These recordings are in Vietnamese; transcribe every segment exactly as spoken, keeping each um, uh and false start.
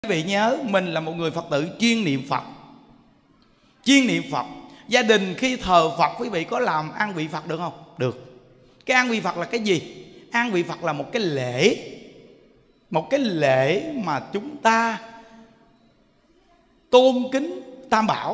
Quý vị nhớ mình là một người Phật tử chuyên niệm Phật. Chuyên niệm Phật. Gia đình khi thờ Phật quý vị có làm an vị Phật được không? Được. Cái an vị Phật là cái gì? An vị Phật là một cái lễ. Một cái lễ mà chúng ta tôn kính Tam Bảo.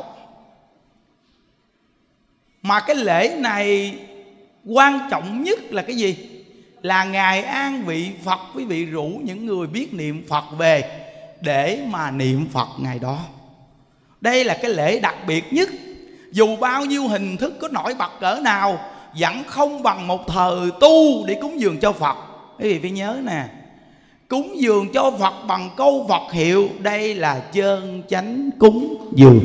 Mà cái lễ này quan trọng nhất là cái gì? Là ngày an vị Phật quý vị rủ những người biết niệm Phật về để mà niệm Phật ngày đó. Đây là cái lễ đặc biệt nhất. Dù bao nhiêu hình thức có nổi bật cỡ nào vẫn không bằng một thờ tu để cúng dường cho Phật. Quý vị phải nhớ nè, cúng dường cho Phật bằng câu Phật hiệu, đây là chân chánh cúng dường.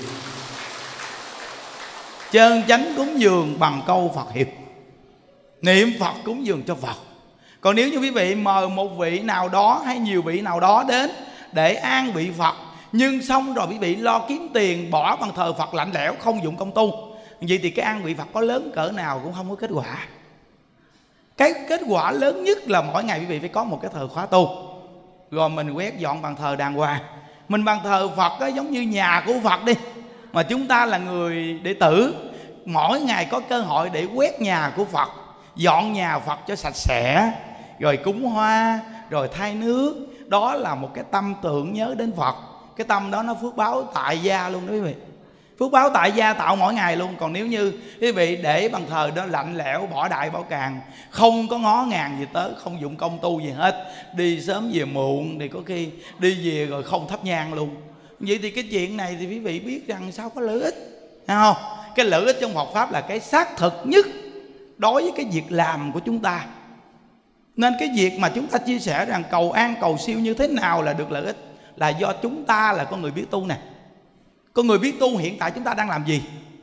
Chân chánh cúng dường bằng câu Phật hiệu, niệm Phật cúng dường cho Phật. Còn nếu như quý vị mời một vị nào đó hay nhiều vị nào đó đến để an vị Phật, nhưng xong rồi quý vị lo kiếm tiền bỏ bằng thờ Phật lạnh lẽo, không dụng công tu, vậy thì cái an vị Phật có lớn cỡ nào cũng không có kết quả. Cái kết quả lớn nhất là mỗi ngày quý vị phải có một cái thờ khóa tu, rồi mình quét dọn bàn thờ đàng hoàng. Mình bàn thờ Phật đó, giống như nhà của Phật đi, mà chúng ta là người đệ tử, mỗi ngày có cơ hội để quét nhà của Phật, dọn nhà Phật cho sạch sẽ, rồi cúng hoa, rồi thay nước. Đó là một cái tâm tưởng nhớ đến Phật. Cái tâm đó nó phước báo tại gia luôn đó quý vị. Phước báo tại gia tạo mỗi ngày luôn. Còn nếu như quý vị để bàn thờ đó lạnh lẽo, bỏ đại bỏ càng, không có ngó ngàng gì tới, không dụng công tu gì hết, đi sớm về muộn, thì có khi đi về rồi không thắp nhang luôn, vậy thì cái chuyện này thì quý vị biết rằng sao có lợi ích, thấy không? Cái lợi ích trong Phật Pháp là cái xác thực nhất đối với cái việc làm của chúng ta. Nên cái việc mà chúng ta chia sẻ rằng cầu an cầu siêu như thế nào là được lợi ích, là do chúng ta là con người biết tu nè. Con người biết tu hiện tại chúng ta đang làm gì,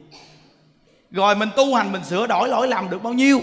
rồi mình tu hành, mình sửa đổi lỗi lầm được bao nhiêu,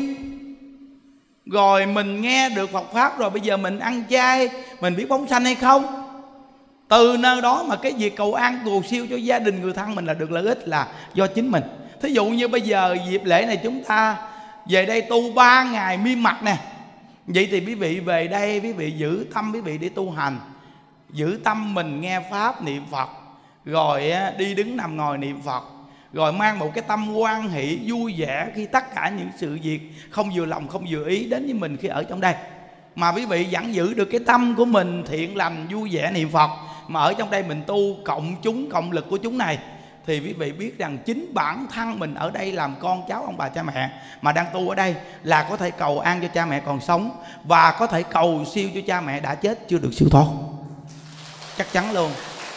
rồi mình nghe được Phật Pháp, rồi bây giờ mình ăn chay, mình biết phóng sanh hay không. Từ nơi đó mà cái việc cầu an cầu siêu cho gia đình người thân mình là được lợi ích là do chính mình. Thí dụ như bây giờ dịp lễ này chúng ta về đây tu ba ngày miên mật nè, vậy thì quý vị về đây quý vị giữ tâm quý vị để tu hành, giữ tâm mình nghe Pháp niệm Phật, rồi đi đứng nằm ngồi niệm Phật, rồi mang một cái tâm hoan hỷ vui vẻ khi tất cả những sự việc không vừa lòng không vừa ý đến với mình khi ở trong đây. Mà quý vị vẫn giữ được cái tâm của mình thiện lành vui vẻ niệm Phật, mà ở trong đây mình tu cộng chúng cộng lực của chúng này, thì quý vị biết rằng chính bản thân mình ở đây làm con cháu ông bà cha mẹ mà đang tu ở đây là có thể cầu an cho cha mẹ còn sống, và có thể cầu siêu cho cha mẹ đã chết chưa được siêu thoát. Chắc chắn luôn.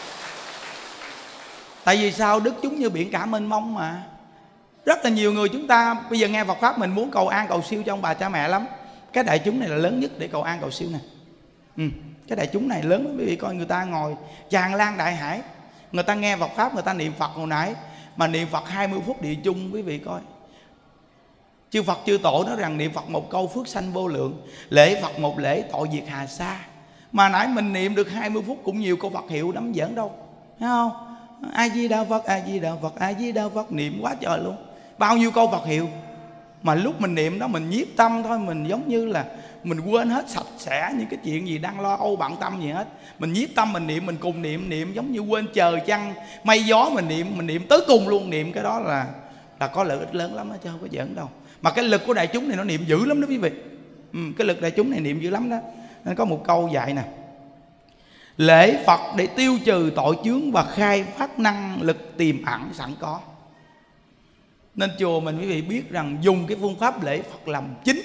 Tại vì sao? Đức chúng như biển cả mênh mông mà. Rất là nhiều người chúng ta bây giờ nghe Phật Pháp mình muốn cầu an cầu siêu cho ông bà cha mẹ lắm. Cái đại chúng này là lớn nhất để cầu an cầu siêu này. ừ, Cái đại chúng này lớn lắm. Quý vị coi người ta ngồi tràn lan đại hải, người ta nghe Phật Pháp, người ta niệm Phật hồi nãy, mà niệm Phật hai mươi phút địa chung. Quý vị coi, chư Phật chư Tổ nói rằng niệm Phật một câu phước sanh vô lượng, lễ Phật một lễ tội diệt hà sa. Mà nãy mình niệm được hai mươi phút cũng nhiều câu Phật hiệu lắm, giỡn đâu, thấy không? A Di Đà Phật, A Di Đà Phật, A Di Đà Phật, niệm quá trời luôn. Bao nhiêu câu Phật hiệu, mà lúc mình niệm đó mình nhiếp tâm thôi, mình giống như là mình quên hết sạch sẽ những cái chuyện gì đang lo âu bận tâm gì hết. Mình nhiếp tâm mình niệm, mình cùng niệm, niệm giống như quên trời chăng mây gió, mình niệm, mình niệm tới cùng luôn. Niệm cái đó là là có lợi ích lớn lắm đó, chứ không có giỡn đâu. Mà cái lực của đại chúng này nó niệm dữ lắm đó quý vị. ừ, Cái lực đại chúng này niệm dữ lắm đó. Nên có một câu dạy nè: lễ Phật để tiêu trừ tội chướng và khai phát năng lực tiềm ẩn sẵn có. Nên chùa mình quý vị biết rằng dùng cái phương pháp lễ Phật làm chính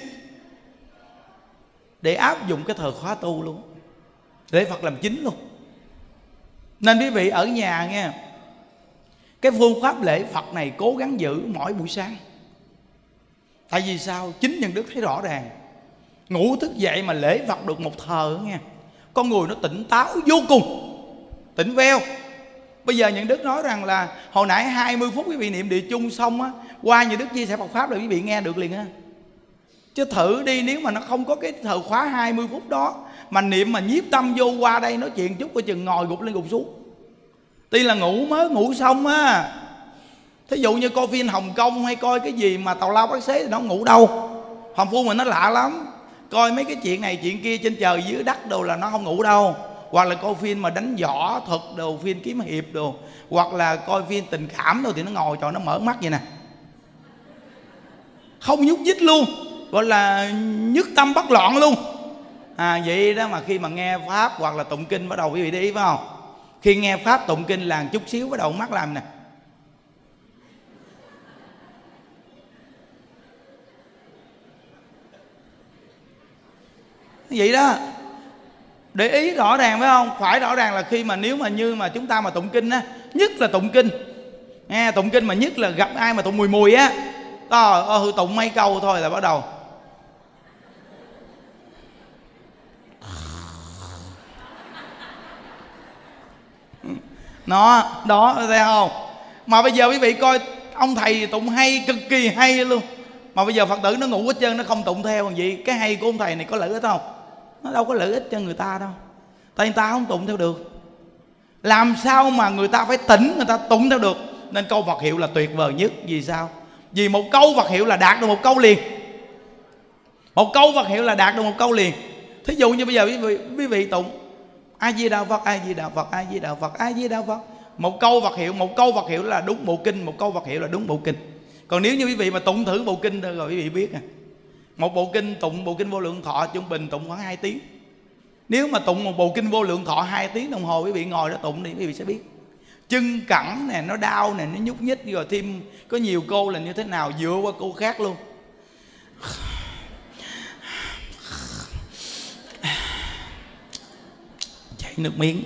để áp dụng cái thờ khóa tu luôn. Lễ Phật làm chính luôn. Nên quý vị ở nhà nghe, cái phương pháp lễ Phật này cố gắng giữ mỗi buổi sáng. Tại vì sao? Chính nhân đức thấy rõ ràng, ngủ thức dậy mà lễ Phật được một thờ nghe, con người nó tỉnh táo vô cùng, tỉnh veo. Bây giờ Nhân Đức nói rằng là hồi nãy hai mươi phút quý vị niệm địa chung xong á, qua Nhân Đức chia sẻ Phật Pháp là quý vị nghe được liền á. Chứ thử đi, nếu mà nó không có cái thờ khóa hai mươi phút đó mà niệm mà nhiếp tâm vô, qua đây nói chuyện chút coi chừng ngồi gục lên gục xuống. Tuy là ngủ mới ngủ xong á, thí dụ như coi phim Hồng Kông hay coi cái gì mà tào lao bác xế thì nó không ngủ đâu. Hồng Phu mình nó lạ lắm, coi mấy cái chuyện này chuyện kia trên trời dưới đất đồ là nó không ngủ đâu. hoặc là coi phim mà đánh võ thuật đồ, phim kiếm hiệp đồ, hoặc là coi phim tình cảm đồ, thì nó ngồi trời nó mở mắt vậy nè, không nhúc nhích luôn, gọi là nhất tâm bất loạn luôn. À vậy đó, mà khi mà nghe pháp hoặc là tụng kinh bắt đầu quý vị để ý phải không? Khi nghe pháp tụng kinh là chút xíu bắt đầu mắt làm nè, vậy đó. Để ý rõ ràng phải không? Phải rõ ràng là khi mà nếu mà như mà chúng ta mà tụng kinh á, nhất là tụng kinh nghe tụng kinh mà nhất là gặp ai mà tụng mùi mùi á, trời ơi, tụng mấy câu thôi là bắt đầu nó đó, thấy không? Mà bây giờ quý vị coi ông thầy tụng hay, cực kỳ hay luôn, mà bây giờ Phật tử nó ngủ hết trơn, nó không tụng theo. Còn gì cái hay của ông thầy này có lợi ích không? Nó đâu có lợi ích cho người ta đâu, tại người ta không tụng theo được. Làm sao mà người ta phải tỉnh, người ta tụng theo được? Nên câu Phật hiệu là tuyệt vời nhất. Vì sao? Vì một câu Phật hiệu là đạt được một câu liền. Một câu Phật hiệu là đạt được một câu liền. Thí dụ như bây giờ quý vị, quý vị tụng A Di Đà Phật, A Di Đà Phật, A Di Đà Phật, A Di Đà Phật, một câu Phật hiệu, một câu Phật hiệu là đúng bộ kinh, một câu Phật hiệu là đúng bộ kinh. Còn nếu như quý vị mà tụng thử bộ kinh thôi rồi quý vị biết à, một bộ kinh tụng bộ kinh Vô Lượng Thọ trung bình tụng khoảng hai tiếng. Nếu mà tụng một bộ kinh Vô Lượng Thọ hai tiếng đồng hồ, quý vị ngồi đó tụng đi, quý vị sẽ biết chân cẳng nè, nó đau nè, nó nhúc nhích, rồi thêm có nhiều cô là như thế nào dựa qua cô khác luôn. Chảy nước miếng.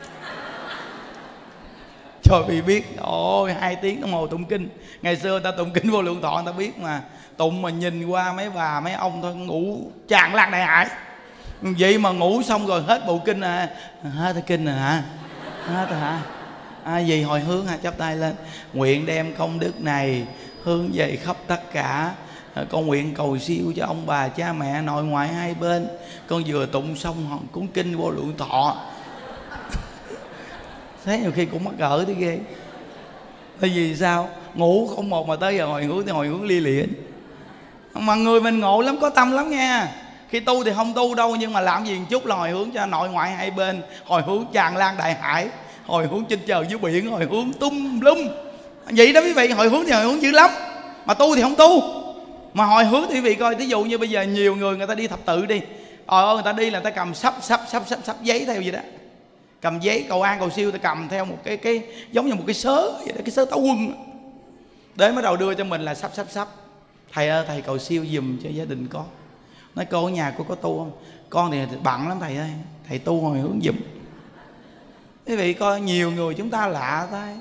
Trời, bị biết, ôi hai tiếng đồng hồ tụng kinh. Ngày xưa ta tụng kinh Vô Lượng Thọ người ta biết mà, tụng mà nhìn qua mấy bà mấy ông thôi ngủ tràn lan đại hải. Vậy mà ngủ xong rồi hết bộ kinh à, hết kinh rồi hả? Hết rồi hả? À, gì hồi hướng ha, chắp tay lên. Nguyện đem công đức này hướng về khắp tất cả. Con nguyện cầu siêu cho ông bà cha mẹ nội ngoại hai bên. Con vừa tụng xong cuốn kinh Vô Lượng Thọ. Thế nhiều khi cũng mắc cỡ thế ghê. Tại vì sao? Ngủ không một mà tới giờ hồi hướng thì hồi hướng lia lịa. Mà người mình ngộ lắm, có tâm lắm nha. Khi tu thì không tu đâu, nhưng mà làm gì một chút là hồi hướng cho nội ngoại hai bên, hồi hướng tràn lan đại hải, hồi hướng trên trời dưới biển, hồi hướng tung lum. Vậy đó quý vị, hồi hướng thì hồi hướng dữ lắm. Mà tu thì không tu. Mà hồi hướng thì quý vị coi, ví dụ như bây giờ nhiều người người ta đi thập tự đi, ờ người ta đi là người ta cầm sắp sắp sắp sắp sắp giấy theo gì đó, cầm giấy cầu an cầu siêu, ta cầm theo một cái cái giống như một cái sớ vậy đó, cái sớ táo quân. Đến bắt đầu đưa cho mình là sắp sắp sắp. Thầy ơi, thầy cầu siêu giùm cho gia đình con. Nói cô ở nhà cô có tu không? Con thì bận lắm thầy ơi, thầy tu hồi hướng giùm. Quý vị coi nhiều người chúng ta lạ thôi,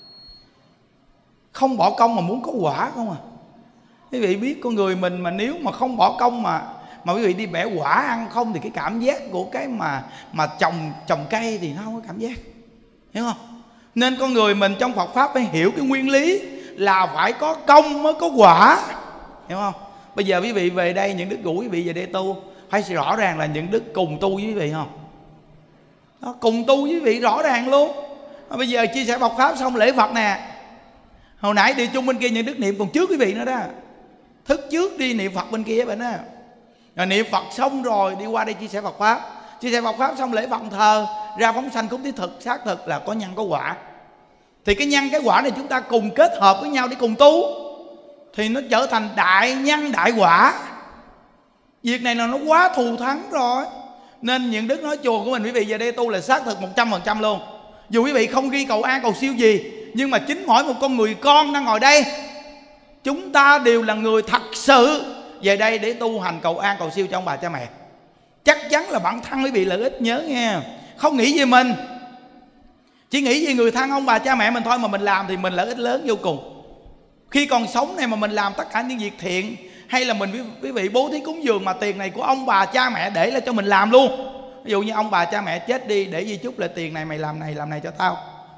không bỏ công mà muốn có quả không à. Quý vị biết con người mình mà nếu mà không bỏ công mà mà quý vị đi bẻ quả ăn không, thì cái cảm giác của cái mà mà trồng trồng cây thì nó không có cảm giác, hiểu không? Nên con người mình trong Phật pháp phải hiểu cái nguyên lý là phải có công mới có quả, hiểu không? Bây giờ quý vị về đây, những đức rủ quý vị về đây tu, phải rõ ràng là những đức cùng tu với quý vị không? Đó, cùng tu với quý vị rõ ràng luôn. Bây giờ chia sẻ Phật pháp xong lễ Phật nè, hồi nãy đi chung bên kia những đức niệm còn trước quý vị nữa đó, thức trước đi niệm Phật bên kia vậy đó. Rồi niệm Phật xong rồi đi qua đây chia sẻ Phật pháp, chia sẻ Phật pháp xong lễ Phật thờ ra phóng sanh cúng thí thực xác thực là có nhân có quả. Thì cái nhân cái quả này chúng ta cùng kết hợp với nhau để cùng tu, thì nó trở thành đại nhân đại quả. Việc này là nó quá thù thắng rồi. Nên những đức nói chùa của mình quý vị về đây tu là xác thực một trăm phần trăm luôn. Dù quý vị không ghi cầu an cầu siêu gì, nhưng mà chính mỗi một con người con đang ngồi đây, chúng ta đều là người thật sự về đây để tu hành cầu an cầu siêu cho ông bà cha mẹ. Chắc chắn là bản thân quý vị lợi ích, nhớ nghe. Không nghĩ về mình, chỉ nghĩ về người thân ông bà cha mẹ mình thôi, mà mình làm thì mình lợi ích lớn vô cùng. Khi còn sống này mà mình làm tất cả những việc thiện, hay là mình quý vị bố thí cúng dường mà tiền này của ông bà cha mẹ để là cho mình làm luôn. Ví dụ như ông bà cha mẹ chết đi, để di chúc là tiền này mày làm này làm này cho tao,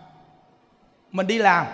mình đi làm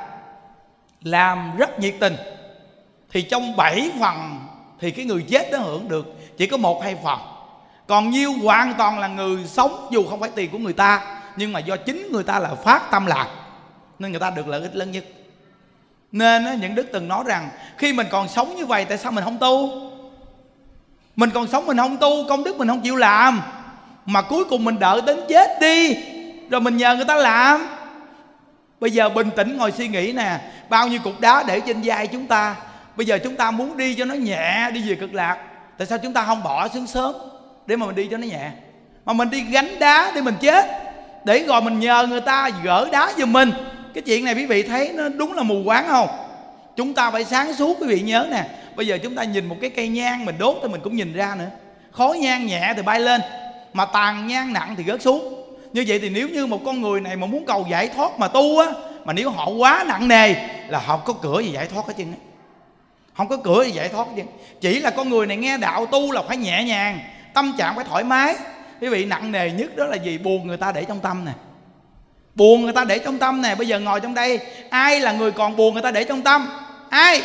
làm rất nhiệt tình, thì trong bảy phần thì cái người chết nó hưởng được chỉ có một hai phần. Còn nhiêu hoàn toàn là người sống, dù không phải tiền của người ta, nhưng mà do chính người ta là phát tâm làm, nên người ta được lợi ích lớn nhất. Nên những đức từng nói rằng khi mình còn sống như vậy, tại sao mình không tu? Mình còn sống mình không tu, công đức mình không chịu làm, mà cuối cùng mình đợi đến chết đi rồi mình nhờ người ta làm. Bây giờ bình tĩnh ngồi suy nghĩ nè, bao nhiêu cục đá để trên vai chúng ta. Bây giờ chúng ta muốn đi cho nó nhẹ, đi về Cực Lạc, tại sao chúng ta không bỏ xuống sớm để mà mình đi cho nó nhẹ, mà mình đi gánh đá để mình chết, để rồi mình nhờ người ta gỡ đá giùm mình? Cái chuyện này quý vị thấy nó đúng là mù quáng không? Chúng ta phải sáng suốt. Quý vị nhớ nè, bây giờ chúng ta nhìn một cái cây nhang mình đốt thì mình cũng nhìn ra nữa, khói nhang nhẹ thì bay lên, mà tàn nhang nặng thì rớt xuống. Như vậy thì nếu như một con người này mà muốn cầu giải thoát mà tu á, mà nếu họ quá nặng nề là họ không có cửa gì giải thoát hết trơn, không có cửa gì giải thoát hết trơn. Chỉ là con người này nghe đạo tu là phải nhẹ nhàng, tâm trạng phải thoải mái. Quý vị, nặng nề nhất đó là gì? Buồn người ta để trong tâm nè, buồn người ta để trong tâm nè. Bây giờ ngồi trong đây, ai là người còn buồn người ta để trong tâm? Ai?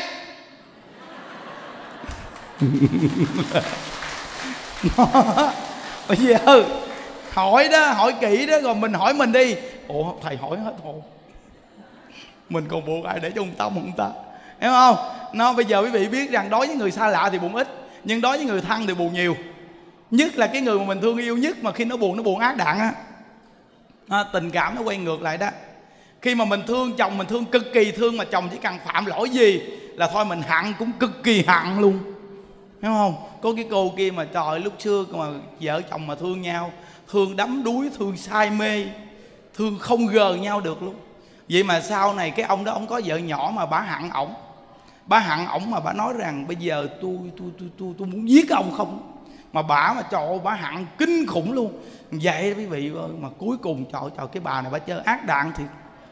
Bây giờ hỏi đó, hỏi kỹ đó, rồi mình hỏi mình đi. Ủa thầy hỏi hết hồn, mình còn buồn ai để trong tâm không ta? Hiểu không? Nó bây giờ quý vị biết rằng đối với người xa lạ thì buồn ít, nhưng đối với người thân thì buồn nhiều. Nhất là cái người mà mình thương yêu nhất, mà khi nó buồn, nó buồn ác đạn á. À, tình cảm nó quay ngược lại đó. Khi mà mình thương chồng, mình thương cực kỳ thương, mà chồng chỉ cần phạm lỗi gì là thôi mình hận cũng cực kỳ hận luôn. Hiểu không? Có cái cô kia mà trời, lúc xưa mà vợ chồng mà thương nhau, thương đắm đuối, thương say mê, thương không gờ nhau được luôn. Vậy mà sau này cái ông đó, ông có vợ nhỏ mà bả hận ổng, bả hận ổng mà bả nói rằng bây giờ tôi tôi tôi tôi tôi muốn giết ông không. Mà bả mà trời ơi, bả hận kinh khủng luôn. Vậy đó quý vị ơi, mà cuối cùng trời trời cái bà này bả chơi ác đạn thiệt.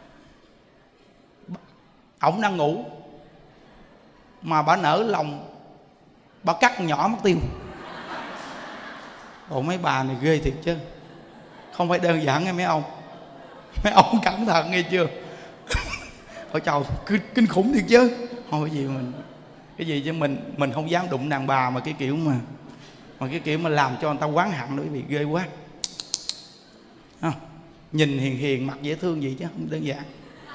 Ổng đang ngủ mà bả nở lòng, bả cắt nhỏ mất tiêu. Ồ, mấy bà này ghê thiệt chứ, không phải đơn giản nghe mấy ông. Mấy ông cẩn thận nghe chưa? Ôi trời, kinh khủng thiệt chứ. Thôi cái gì mình, cái gì chứ mình mình không dám đụng đàn bà mà cái kiểu mà mà cái kiểu mà làm cho người ta oán hận đó quý vị, ghê quá. À, nhìn hiền hiền mặt dễ thương gì chứ không đơn giản.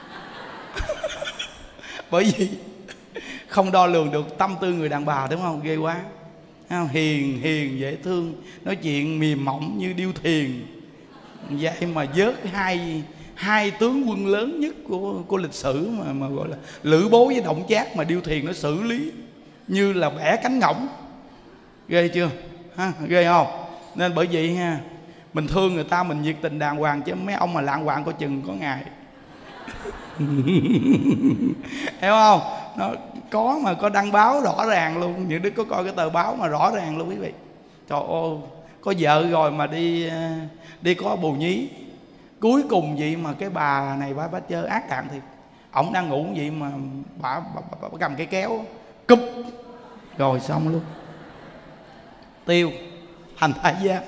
Bởi vì không đo lường được tâm tư người đàn bà, đúng không? Ghê quá. Hiền hiền dễ thương, nói chuyện mềm mỏng như điêu thuyền. Vậy mà vớt hai hai tướng quân lớn nhất của của lịch sử mà mà gọi là Lữ Bố với Động Trác, mà điêu thuyền nó xử lý như là bẻ cánh ngỗng. Ghê chưa? Ha, ghê không? Nên bởi vậy ha, mình thương người ta mình nhiệt tình đàng hoàng, chứ mấy ông mà lạng quạng coi chừng có ngày. Hiểu không? Nó có mà có đăng báo rõ ràng luôn. Những đứa có coi cái tờ báo mà rõ ràng luôn quý vị. Trời ơi, có vợ rồi mà đi đi có bồ nhí. Cuối cùng vậy mà cái bà này bà, bà chơi ác đạn thiệt. Ổng đang ngủ vậy mà bà, bà, bà, bà cầm cái kéo cúp rồi xong luôn, tiêu thành thái giám.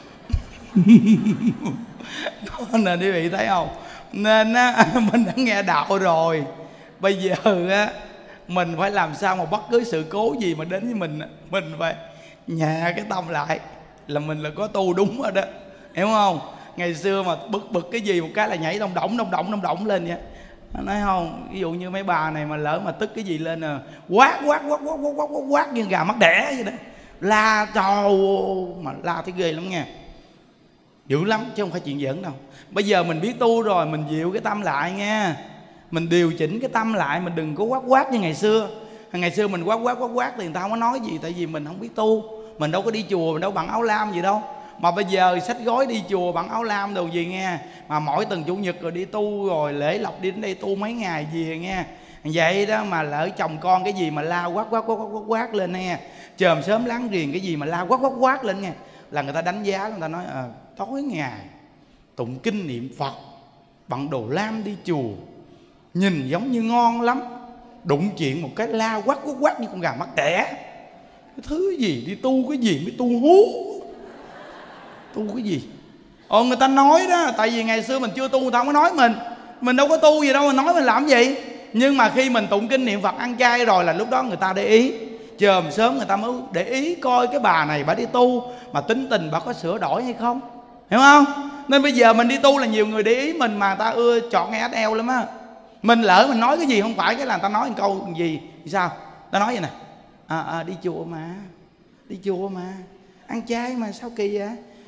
Nên quý vị thấy không? Nên á, mình đã nghe đạo rồi, bây giờ á, mình phải làm sao mà bất cứ sự cố gì mà đến với mình, mình phải nhẹ cái tâm lại là mình là có tu đúng rồi đó. Hiểu không? Ngày xưa mà bực bực cái gì một cái là nhảy đông động đông động đông động lên vậy. Nói không? Ví dụ như mấy bà này mà lỡ mà tức cái gì lên à, quát quát quát quát quát quát, quát, quát như gà mắc đẻ vậy đó. La trời, mà la thấy ghê lắm nha. Dữ lắm chứ không phải chuyện giỡn đâu. Bây giờ mình biết tu rồi, mình dịu cái tâm lại nha. Mình điều chỉnh cái tâm lại, mình đừng có quát quát như ngày xưa. Ngày xưa mình quát quát quát quát thì người ta không có nói gì, tại vì mình không biết tu. Mình đâu có đi chùa, mình đâu bằng áo lam gì đâu. Mà bây giờ xách gói đi chùa bằng áo lam đồ gì nghe. Mà mỗi tuần chủ nhật rồi đi tu, rồi lễ lộc đi đến đây tu mấy ngày về nghe. Vậy đó mà lỡ chồng con cái gì mà la quát quát quát quát quát lên nghe. Chòm sớm láng giềng cái gì mà la quát quát quát lên nghe, là người ta đánh giá, người ta nói à, tối ngày tụng kinh niệm Phật bằng đồ lam đi chùa nhìn giống như ngon lắm, đụng chuyện một cái la quát quát quát như con gà mắc đẻ. Cái thứ gì đi tu cái gì mới tu hú, tu cái gì? Ồ, người ta nói đó, tại vì ngày xưa mình chưa tu người ta không có nói mình, mình đâu có tu gì đâu mà nói mình làm gì. Nhưng mà khi mình tụng kinh niệm Phật ăn chay rồi là lúc đó người ta để ý. Chòm sớm người ta mới để ý coi cái bà này bà đi tu mà tính tình bà có sửa đổi hay không. Hiểu không? Nên bây giờ mình đi tu là nhiều người để ý mình mà ta ưa chọn nghe ếch eo lắm á. Mình lỡ mình nói cái gì không phải cái là người ta nói một câu gì thì sao? Ta nói vậy nè, à, à, đi chùa mà, đi chùa mà ăn chay mà sao kỳ vậy?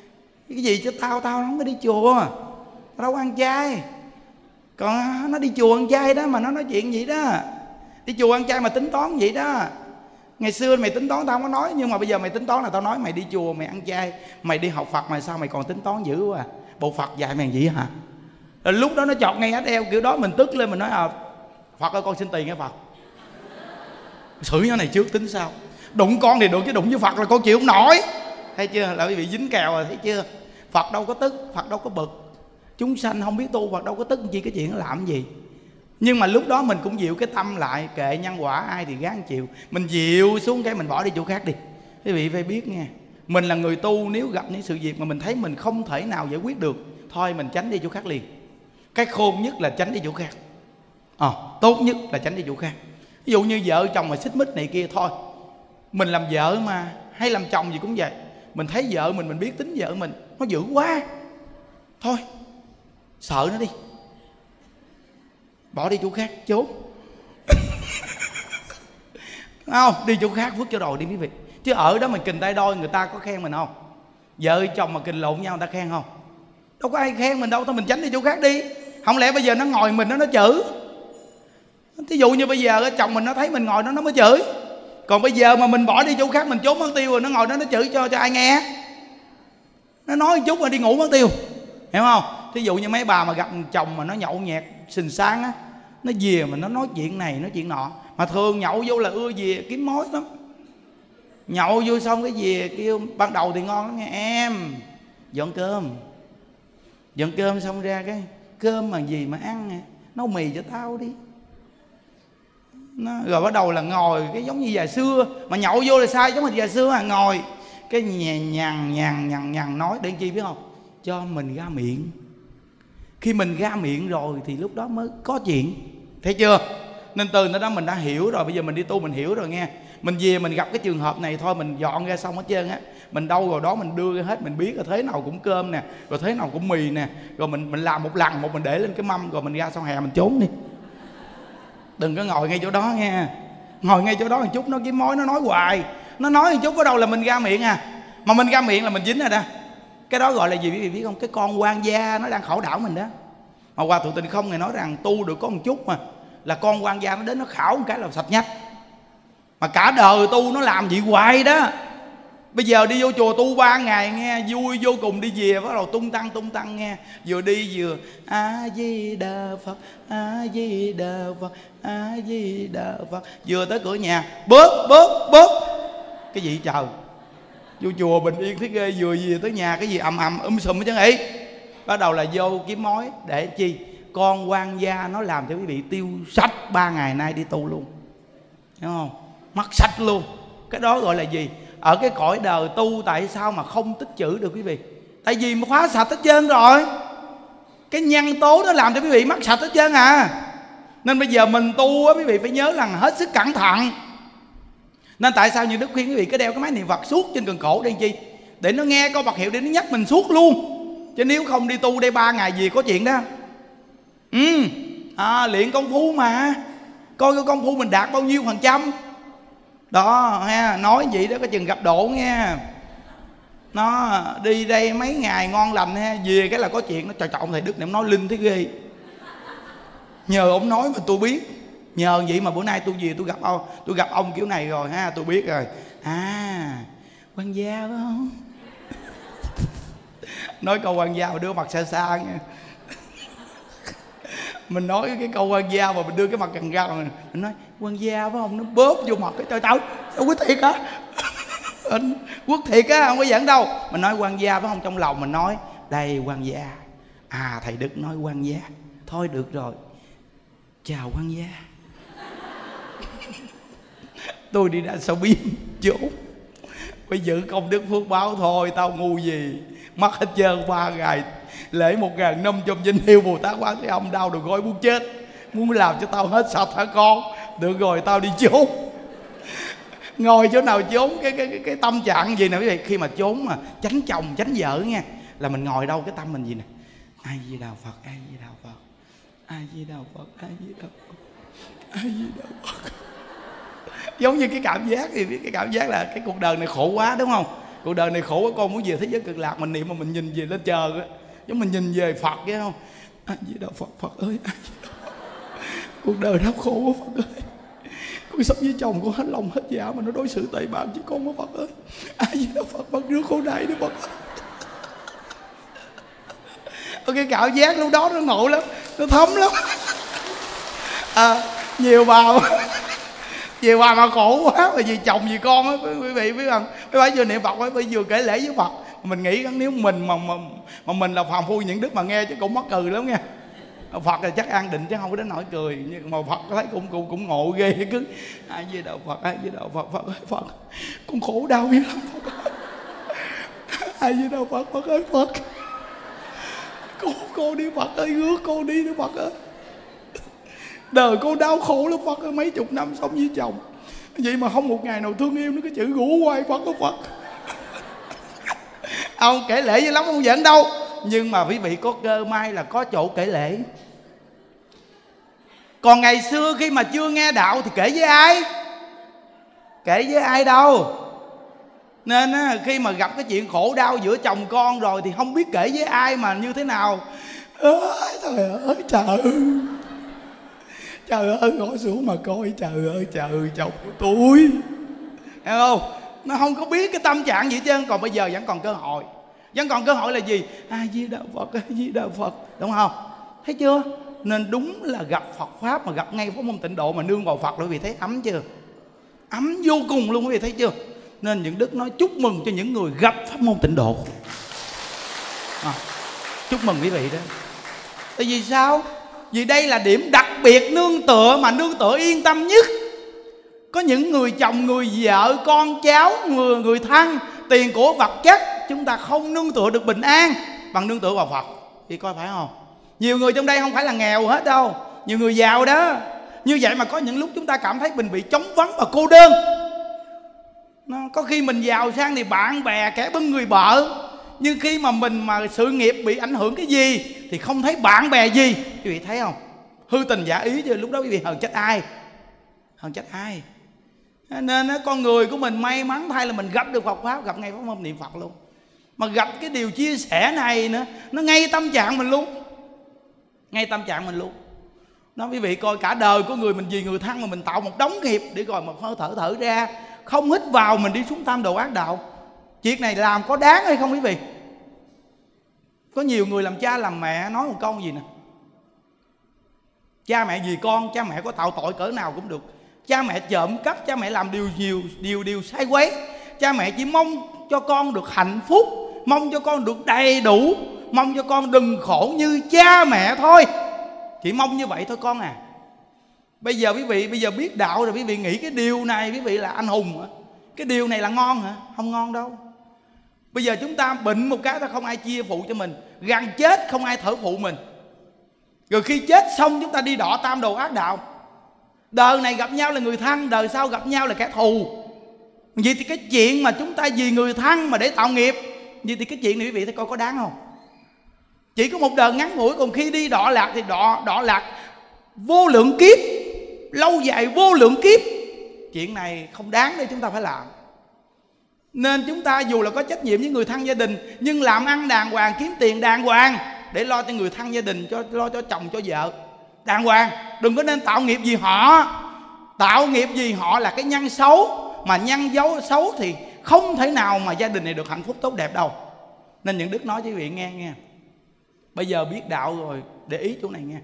Cái gì chứ tao tao nó không có đi chùa, tao đâu có ăn chay. Còn nó đi chùa ăn chay đó mà nó nói chuyện vậy đó. Đi chùa ăn chay mà tính toán vậy đó. Ngày xưa mày tính toán tao không có nói, nhưng mà bây giờ mày tính toán là tao nói mày đi chùa mày ăn chay, mày đi học Phật mà sao mày còn tính toán dữ quá à? Bộ Phật dạy mày vậy hả? Rồi lúc đó nó chọt ngay ếch eo kiểu đó, mình tức lên mình nói à, Phật ơi con xin tiền nghe Phật. Xử nó này trước tính sao. Đụng con thì được chứ đụng với Phật là con chịu không nổi. Thấy chưa, là bị dính kèo rồi, thấy chưa? Phật đâu có tức, Phật đâu có bực. Chúng sanh không biết tu, Phật đâu có tức chi cái chuyện nó làm gì. Nhưng mà lúc đó mình cũng dịu cái tâm lại, kệ nhân quả ai thì gán chịu. Mình dịu xuống cái mình bỏ đi chỗ khác đi. Quý vị phải biết nghe, mình là người tu, nếu gặp những sự việc mà mình thấy mình không thể nào giải quyết được, thôi mình tránh đi chỗ khác liền. Cái khôn nhất là tránh đi chỗ khác. à, Tốt nhất là tránh đi chỗ khác. Ví dụ như vợ chồng mà xích mích này kia, thôi mình làm vợ mà, hay làm chồng gì cũng vậy. Mình thấy vợ mình, mình biết tính vợ mình nó dữ quá, thôi sợ nó đi, bỏ đi chỗ khác trốn. Không, đi chỗ khác vứt cho rồi đi quý vị. Chứ ở đó mình kình tay đôi, người ta có khen mình không? Vợ chồng mà kình lộn nhau người ta khen không? Đâu có ai khen mình đâu, thôi mình tránh đi chỗ khác đi. Không lẽ bây giờ nó ngồi mình nó nó chửi. Thí dụ như bây giờ chồng mình nó thấy mình ngồi đó nó mới chửi. Còn bây giờ mà mình bỏ đi chỗ khác, mình trốn mất tiêu rồi, nó ngồi đó nó chửi cho cho ai nghe? Nó nói một chút rồi đi ngủ mất tiêu, hiểu không? Thí dụ như mấy bà mà gặp chồng mà nó nhậu nhẹt sình sáng á, nó về mà nó nói chuyện này nói chuyện nọ. Mà thường nhậu vô là ưa về kiếm mối lắm. Nhậu vô xong cái gì kêu ban đầu thì ngon lắm nghe em, dọn cơm. Dọn cơm xong ra cái cơm mà gì mà ăn nè, nấu mì cho tao đi. Nó, rồi bắt đầu là ngồi cái giống như già xưa. Mà nhậu vô là sai giống như già xưa à, ngồi cái nhàn nhàn nhàn nhàn nhàn nói để chi biết không? Cho mình ra miệng. Khi mình ra miệng rồi thì lúc đó mới có chuyện, thấy chưa? Nên từ đó mình đã hiểu rồi. Bây giờ mình đi tu mình hiểu rồi nghe. Mình về mình gặp cái trường hợp này thôi mình dọn ra xong hết trơn á. Mình đâu rồi đó mình đưa ra hết, mình biết là thế nào cũng cơm nè, rồi thế nào cũng mì nè. Rồi mình mình làm một lần một mình để lên cái mâm, rồi mình ra xong hè mình trốn đi. Đừng có ngồi ngay chỗ đó nghe. Ngồi ngay chỗ đó một chút nó kiếm mối nó nói hoài. Nó nói một chút có đâu là mình ra miệng à. Mà mình ra miệng là mình dính rồi đó. Cái đó gọi là gì quý vị biết không? Cái con quan gia nó đang khẩu đảo mình đó. Mà Hòa Thượng Tịnh Không này nói rằng tu được có một chút mà là con quan gia nó đến nó khảo một cái là sạch nhách. Mà cả đời tu nó làm gì hoài đó. Bây giờ đi vô chùa tu ba ngày nghe vui vô cùng, đi về bắt đầu tung tăng tung tăng nghe. Vừa đi vừa A Di Đà Phật, A Di Đà Phật, A Di Đà Phật. Vừa tới cửa nhà bóp bóp bóp. Cái gì trời? Vô chùa bình yên thế ghê, vừa về tới nhà cái gì ầm ầm um sùm hết trơn ý. Bắt đầu là vô kiếm mối để chi? Con quan gia nó làm cho quý vị tiêu sạch ba ngày nay đi tu luôn, hiểu không? Mất sạch luôn. Cái đó gọi là gì? Ở cái cõi đời tu tại sao mà không tích trữ được quý vị? Tại vì mà khóa sạch hết trơn rồi. Cái nhân tố nó làm cho quý vị mất sạch hết trơn à. Nên bây giờ mình tu á, quý vị phải nhớ rằng hết sức cẩn thận. Nên tại sao như Đức khuyên quý vị cứ đeo cái máy niệm Phật suốt trên cần cổ đây chi? Để nó nghe câu Phật hiệu để nó nhắc mình suốt luôn. Chứ nếu không đi tu đây ba ngày gì có chuyện đó. Ừ, à, luyện công phu mà. Coi cái công phu mình đạt bao nhiêu phần trăm. Đó ha, nói vậy đó có chừng gặp độ nghe. Nó đi đây mấy ngày ngon lành ha, về cái là có chuyện. Nó trời trời ông thầy Đức này ông nói linh thế ghê. Nhờ ông nói mà tôi biết. Nhờ vậy mà bữa nay tôi về tôi gặp ông, tôi gặp ông kiểu này rồi ha, tôi biết rồi. À, quan gia phải không? Nói câu quan gia mà đưa mặt xa xa nha. Mình nói cái câu quan gia mà mình đưa cái mặt gần ra, mình nói quan gia phải không? Nó bóp vô mặt cái trời trời, sao quý thiệt hả? Anh quốc thiệt á, không có giỡn đâu. Mình nói quan gia phải không? Trong lòng mình nói đây quan gia. À thầy Đức nói quan gia. Thôi được rồi, chào quan gia. Tôi đi ra sao biên trốn. Bây giữ công đức phước báo thôi, tao ngu gì. Mất hết trơn ba ngày lễ một ngàn năm trăm danh hiệu Bồ Tát Quán Thế Âm, đau đầu gối muốn chết. Muốn làm cho tao hết sạch hả con? Được rồi tao đi trốn. Ngồi chỗ nào trốn cái cái cái, cái tâm trạng gì nè quý vị. Khi mà trốn mà tránh chồng tránh vợ nha, là mình ngồi đâu cái tâm mình gì nè. A Di Đà Phật, A Di Đà Phật, A Di Đà Phật, A Di Đà Phật, A Di Đà Phật. Giống như cái cảm giác thì cái cảm giác là cái cuộc đời này khổ quá đúng không? Cuộc đời này khổ quá, con muốn về thế giới cực lạc. Mình niệm mà mình nhìn về lên trời á, giống mình nhìn về Phật vậy không? A Di Đà Phật, Phật ơi, A Di Đà Phật. Cuộc đời đau khổ quá Phật ơi. Con sống với chồng con hết lòng hết dạ mà nó đối xử tệ bạc với con quá Phật ơi. A Di Đà Phật, Phật rước con này đi Phật ơi. Cái cảm giác lúc đó nó ngộ lắm, nó thấm lắm. À, nhiều bà nhiều bà mà khổ quá mà vì chồng vì con á, quý vị biết không? Mấy bà vừa niệm Phật, mấy bà vừa kể lễ với Phật. Mình nghĩ nếu mình mà mà, mà mình là phàm phu những đức mà nghe chứ cũng mắc cười lắm nha. Phật là chắc an định chứ không có đến nỗi cười, nhưng mà Phật thấy cũng cũng cũng ngộ ghê, cứ A Di Đà Phật, A Di Đà Phật, Phật ơi Phật, con khổ đau dữ lắm Phật ơi. A Di Đà Phật, Phật ơi Phật, cô cô đi Phật ơi, rước cô đi đi Phật ơi. Đời cô đau khổ lắm Phật ơi, mấy chục năm sống với chồng vậy mà không một ngày nào thương yêu, nó cái chữ rủ hoài Phật ơi Phật. Ông kể lễ với lắm không giỡn đâu, nhưng mà quý vị có cơ may là có chỗ kể lễ. Còn ngày xưa khi mà chưa nghe đạo thì kể với ai? Kể với ai đâu. Nên á, khi mà gặp cái chuyện khổ đau giữa chồng con rồi thì không biết kể với ai mà như thế nào. Ôi, trời ơi trời, trời ơi ngồi xuống mà coi, trời ơi trời, chồng của tôi, hiểu không? Nó không có biết cái tâm trạng gì hết trơn. Còn bây giờ vẫn còn cơ hội. Vẫn còn cơ hội là gì? A Di Đà Phật, A Di Đà Phật, đúng không? Thấy chưa? Nên đúng là gặp Phật Pháp mà gặp ngay pháp môn tịnh độ mà nương vào Phật, quý vị thấy ấm chưa? Ấm vô cùng luôn, quý vị thấy chưa? Nên những đức nói chúc mừng cho những người gặp pháp môn tịnh độ. À, chúc mừng quý vị đó. Tại vì sao? Vì đây là điểm đặc biệt nương tựa mà nương tựa yên tâm nhất. Có những người chồng, người vợ, con cháu, người, người thân, tiền của vật chất, chúng ta không nương tựa được bình an bằng nương tựa vào Phật. Thì coi phải không? Nhiều người trong đây không phải là nghèo hết đâu, nhiều người giàu đó. Như vậy mà có những lúc chúng ta cảm thấy mình bị trống vắng và cô đơn. Nó, có khi mình giàu sang thì bạn bè kẻ bưng người vợ, nhưng khi mà mình mà sự nghiệp bị ảnh hưởng cái gì thì không thấy bạn bè gì. Quý vị thấy không? Hư tình giả ý chứ lúc đó quý vị hờn trách ai? Hờn trách ai? Nên con người của mình may mắn thay là mình gặp được Phật Pháp, gặp ngay pháp môn niệm Phật luôn. Mà gặp cái điều chia sẻ này nữa, nó ngay tâm trạng mình luôn. Ngay tâm trạng mình luôn. Đó, quý vị coi cả đời của người mình vì người thân mà mình tạo một đống nghiệp để rồi một hơi thở thở ra, không hít vào mình đi xuống tam đồ ác đạo. Chuyện này làm có đáng hay không quý vị? Có nhiều người làm cha làm mẹ nói một câu gì nè: cha mẹ vì con, cha mẹ có tạo tội cỡ nào cũng được. Cha mẹ trộm cắp, cha mẹ làm điều nhiều điều điều sai quấy, cha mẹ chỉ mong cho con được hạnh phúc, mong cho con được đầy đủ, mong cho con đừng khổ như cha mẹ thôi. Chỉ mong như vậy thôi con à. Bây giờ quý vị bây giờ biết đạo rồi, quý vị nghĩ cái điều này quý vị là anh hùng hả? Cái điều này là ngon hả? Không ngon đâu. Bây giờ chúng ta bệnh một cái ta không ai chia phụ cho mình, gần chết không ai thở phụ mình. Rồi khi chết xong chúng ta đi đọa tam đồ ác đạo. Đời này gặp nhau là người thân, đời sau gặp nhau là kẻ thù. Vậy thì cái chuyện mà chúng ta vì người thân mà để tạo nghiệp, vậy thì cái chuyện này quý vị thấy coi có đáng không? Chỉ có một đời ngắn ngủi, còn khi đi đọa lạc thì đọa, đọa lạc vô lượng kiếp, lâu dài vô lượng kiếp. Chuyện này không đáng để chúng ta phải làm. Nên chúng ta dù là có trách nhiệm với người thân gia đình, nhưng làm ăn đàng hoàng, kiếm tiền đàng hoàng để lo cho người thân gia đình, cho lo cho chồng cho vợ đàng hoàng. Đừng có nên tạo nghiệp gì họ. Tạo nghiệp gì họ là cái nhân xấu. Mà nhân dấu xấu thì không thể nào mà gia đình này được hạnh phúc tốt đẹp đâu. Nên những đức nói cho quý vị nghe nghe. Bây giờ biết đạo rồi, để ý chỗ này nghe.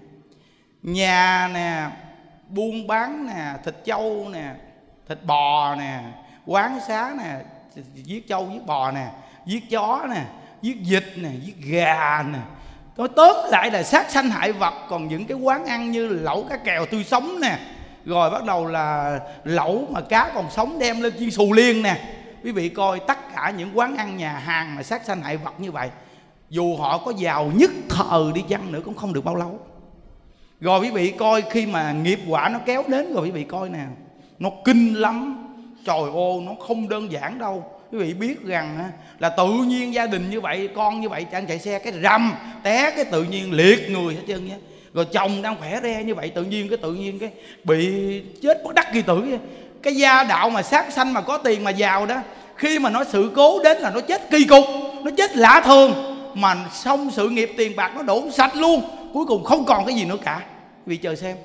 Nhà nè, buôn bán nè, thịt trâu nè, thịt bò nè, quán xá nè, giết trâu giết bò nè, giết chó nè, giết vịt nè, giết gà nè. Nói tóm lại là sát sanh hại vật. Còn những cái quán ăn như lẩu cá kèo tươi sống nè, rồi bắt đầu là lẩu mà cá còn sống đem lên chiên xù liên nè. Quý vị coi tất cả những quán ăn nhà hàng mà sát sanh hại vật như vậy, dù họ có giàu nhất thời đi chăng nữa cũng không được bao lâu. Rồi quý vị coi khi mà nghiệp quả nó kéo đến rồi quý vị coi nè, nó kinh lắm. Trời ơi, nó không đơn giản đâu. Quý vị biết rằng là tự nhiên gia đình như vậy, con như vậy, anh chạy xe cái rầm té cái tự nhiên liệt người hết trơn nhé. Rồi chồng đang khỏe re như vậy, tự nhiên cái tự nhiên cái bị chết bất đắc kỳ tử. Cái gia đạo mà sát sanh mà có tiền mà giàu đó, khi mà nó sự cố đến là nó chết kỳ cục, nó chết lạ thường, mà xong sự nghiệp tiền bạc nó đổ sạch luôn, cuối cùng không còn cái gì nữa cả. Quý vị chờ xem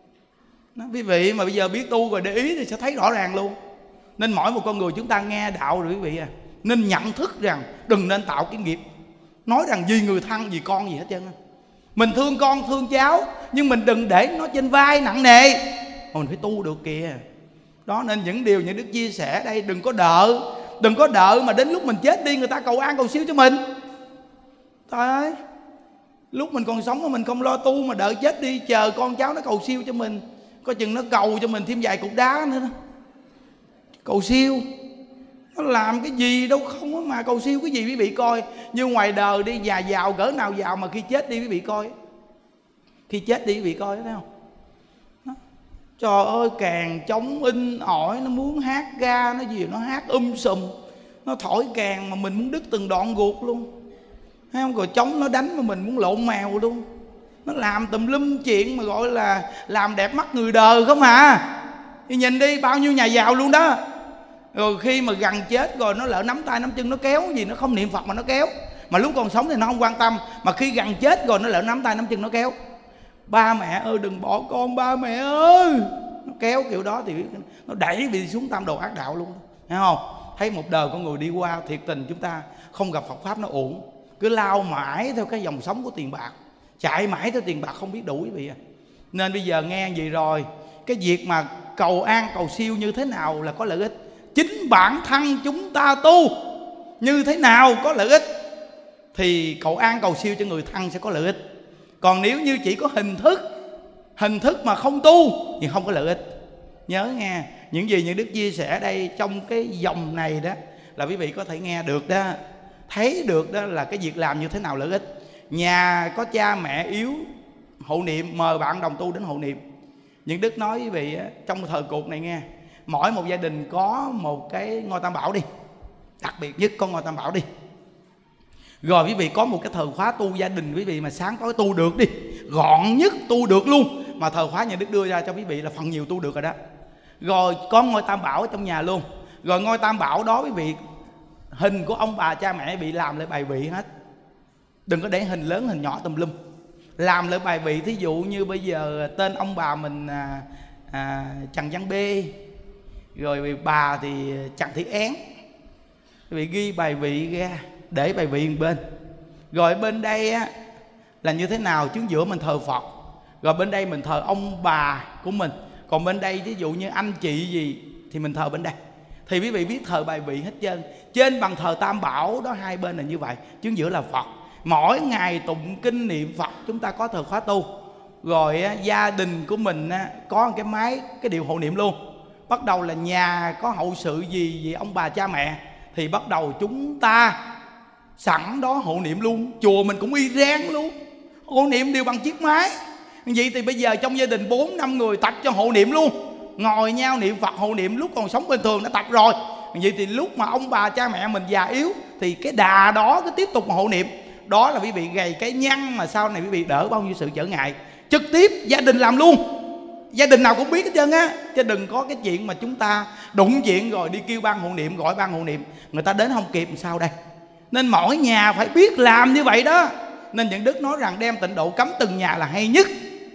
đó, quý vị mà bây giờ biết tu rồi để ý thì sẽ thấy rõ ràng luôn. Nên mỗi một con người chúng ta nghe đạo rồi quý vị à, nên nhận thức rằng đừng nên tạo cái nghiệp nói rằng vì người thân vì con gì hết trơn. Mình thương con thương cháu, nhưng mình đừng để nó trên vai nặng nề, mà mình phải tu được kìa. Đó, nên những điều những Đức chia sẻ đây, đừng có đợi, đừng có đợi mà đến lúc mình chết đi người ta cầu an cầu siêu cho mình. Trời ơi, lúc mình còn sống mà mình không lo tu, mà đợi chết đi chờ con cháu nó cầu siêu cho mình, có chừng nó cầu cho mình thêm vài cục đá nữa đó. Cầu siêu nó làm cái gì đâu không mà cầu siêu cái gì quý vị coi. Như ngoài đời đi, nhà giàu cỡ nào giàu mà khi chết đi quý vị coi, khi chết đi quý vị coi thấy không đó. Trời ơi, càng trống in ỏi, nó muốn hát ga nó gì nó hát um sùm, nó thổi càng mà mình muốn đứt từng đoạn ruột luôn, thấy không? Rồi trống nó đánh mà mình muốn lộn mèo luôn. Nó làm tùm lum chuyện mà gọi là làm đẹp mắt người đời không à. Thì nhìn đi, bao nhiêu nhà giàu luôn đó. Rồi khi mà gần chết rồi nó lỡ nắm tay nắm chân nó kéo gì, nó không niệm Phật mà nó kéo. Mà lúc còn sống thì nó không quan tâm, mà khi gần chết rồi nó lỡ nắm tay nắm chân nó kéo. Ba mẹ ơi đừng bỏ con ba mẹ ơi, nó kéo kiểu đó thì nó đẩy bị xuống tam đồ ác đạo luôn, thấy không? Thấy một đời con người đi qua, thiệt tình chúng ta không gặp Phật Pháp nó ổn, cứ lao mãi theo cái dòng sống của tiền bạc, chạy mãi theo tiền bạc không biết đủ quý vị à. Nên bây giờ nghe gì rồi, cái việc mà cầu an cầu siêu như thế nào là có lợi ích, chính bản thân chúng ta tu như thế nào có lợi ích, thì cầu an cầu siêu cho người thân sẽ có lợi ích. Còn nếu như chỉ có hình thức, hình thức mà không tu thì không có lợi ích. Nhớ nghe, những gì những Đức chia sẻ đây trong cái dòng này đó là quý vị có thể nghe được đó, thấy được đó là cái việc làm như thế nào lợi ích. Nhà có cha mẹ yếu hộ niệm, mời bạn đồng tu đến hộ niệm. Những Đức nói quý vị trong thời cuộc này nghe, mỗi một gia đình có một cái ngôi tam bảo đi, đặc biệt nhất có ngôi tam bảo đi. Rồi quý vị có một cái thời khóa tu gia đình quý vị mà sáng tối tu được đi, gọn nhất tu được luôn, mà thời khóa nhà Đức đưa ra cho quý vị là phần nhiều tu được rồi đó. Rồi có ngôi tam bảo ở trong nhà luôn. Rồi ngôi tam bảo đó quý vị, hình của ông bà cha mẹ bị làm lại bài vị hết, đừng có để hình lớn hình nhỏ tùm lum, làm lại bài vị. Thí dụ như bây giờ tên ông bà mình à, à, Trần Văn B, rồi bà thì Trần Thị Én, quý vị ghi bài vị ra, để bài vị một bên. Rồi bên đây á, là như thế nào, chứ giữa mình thờ Phật, rồi bên đây mình thờ ông bà của mình, còn bên đây ví dụ như anh chị gì thì mình thờ bên đây. Thì quý vị biết thờ bài vị hết trơn. Trên bàn thờ tam bảo đó, hai bên là như vậy, chứ giữa là Phật. Mỗi ngày tụng kinh niệm Phật chúng ta có thờ khóa tu. Rồi á, gia đình của mình á, có cái máy, cái điều hộ niệm luôn. Bắt đầu là nhà có hậu sự gì gì ông bà cha mẹ thì bắt đầu chúng ta sẵn đó hộ niệm luôn. Chùa mình cũng y rang luôn, hộ niệm đều bằng chiếc máy. Vậy thì bây giờ trong gia đình bốn năm người tập cho hộ niệm luôn, ngồi nhau niệm Phật hộ niệm lúc còn sống bình thường đã tập rồi. Vậy thì lúc mà ông bà cha mẹ mình già yếu thì cái đà đó cứ tiếp tục mà hộ niệm. Đó là quý vị gầy cái nhăn mà sau này quý vị đỡ bao nhiêu sự trở ngại. Trực tiếp gia đình làm luôn, gia đình nào cũng biết hết trơn á. Chứ đừng có cái chuyện mà chúng ta đụng chuyện rồi đi kêu ban hộ niệm, gọi ban hộ niệm, người ta đến không kịp làm sao đây. Nên mỗi nhà phải biết làm như vậy đó. Nên những Đức nói rằng đem tịnh độ cấm từng nhà là hay nhất.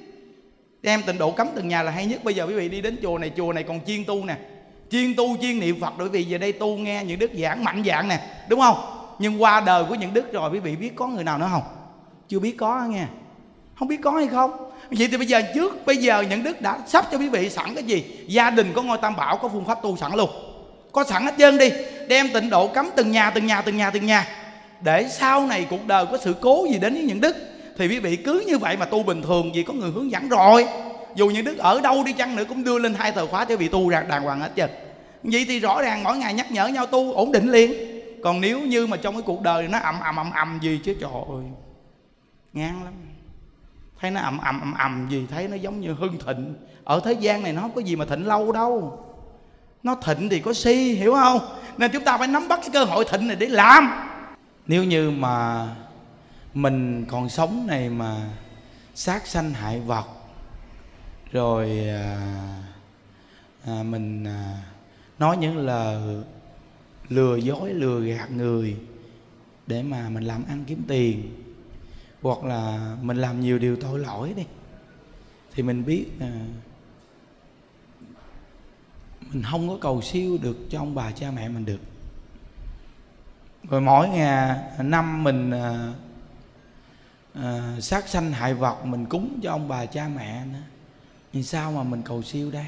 Đem tịnh độ cấm từng nhà là hay nhất. Bây giờ quý vị đi đến chùa này, chùa này còn chuyên tu nè, chuyên tu chuyên niệm Phật. Bởi vì về đây tu nghe những Đức giảng mạnh dạng nè, đúng không? Nhưng qua đời của những Đức rồi quý vị biết có người nào nữa không? Chưa biết có nghe, không biết có hay không. Vậy thì bây giờ trước bây giờ những Đức đã sắp cho quý vị sẵn cái gì? Gia đình có ngôi tam bảo, có phương pháp tu sẵn luôn, có sẵn hết trơn đi. Đem tịnh độ cấm từng nhà từng nhà từng nhà từng nhà, để sau này cuộc đời có sự cố gì đến với những Đức thì quý vị cứ như vậy mà tu bình thường, vì có người hướng dẫn rồi. Dù những Đức ở đâu đi chăng nữa cũng đưa lên hai tờ khóa cho vị tu ra đàng hoàng hết trơn. Vậy thì rõ ràng mỗi ngày nhắc nhở nhau tu ổn định liền. Còn nếu như mà trong cái cuộc đời nó ầm ầm ầm ầm gì chứ trời ơi ngán lắm. Thấy nó ầm ầm ầm ầm gì, thấy nó giống như hưng thịnh. Ở thế gian này nó không có gì mà thịnh lâu đâu, nó thịnh thì có si, hiểu không? Nên chúng ta phải nắm bắt cái cơ hội thịnh này để làm. Nếu như mà mình còn sống này mà sát sanh hại vật, rồi à, à, mình à, nói những lời lừa dối lừa gạt người để mà mình làm ăn kiếm tiền, hoặc là mình làm nhiều điều tội lỗi đi, thì mình biết à, mình không có cầu siêu được cho ông bà cha mẹ mình được. Rồi mỗi ngày năm mình à, à, sát sanh hại vật, mình cúng cho ông bà cha mẹ nữa, thì sao mà mình cầu siêu đây?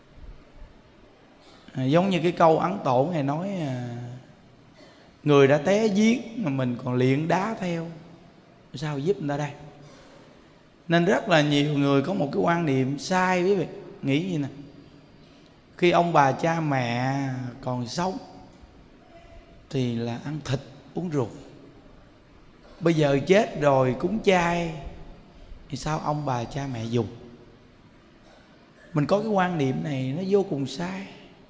À, giống như cái câu Ấn Tổ Ngài nói à, người đã té giếng mà mình còn luyện đá theo, sao giúp người ta đây? Nên rất là nhiều người có một cái quan niệm sai, quý vị nghĩ gì nè, khi ông bà cha mẹ còn sống thì là ăn thịt uống rượu, bây giờ chết rồi cúng chay thì sao ông bà cha mẹ dùng? Mình có cái quan niệm này nó vô cùng sai.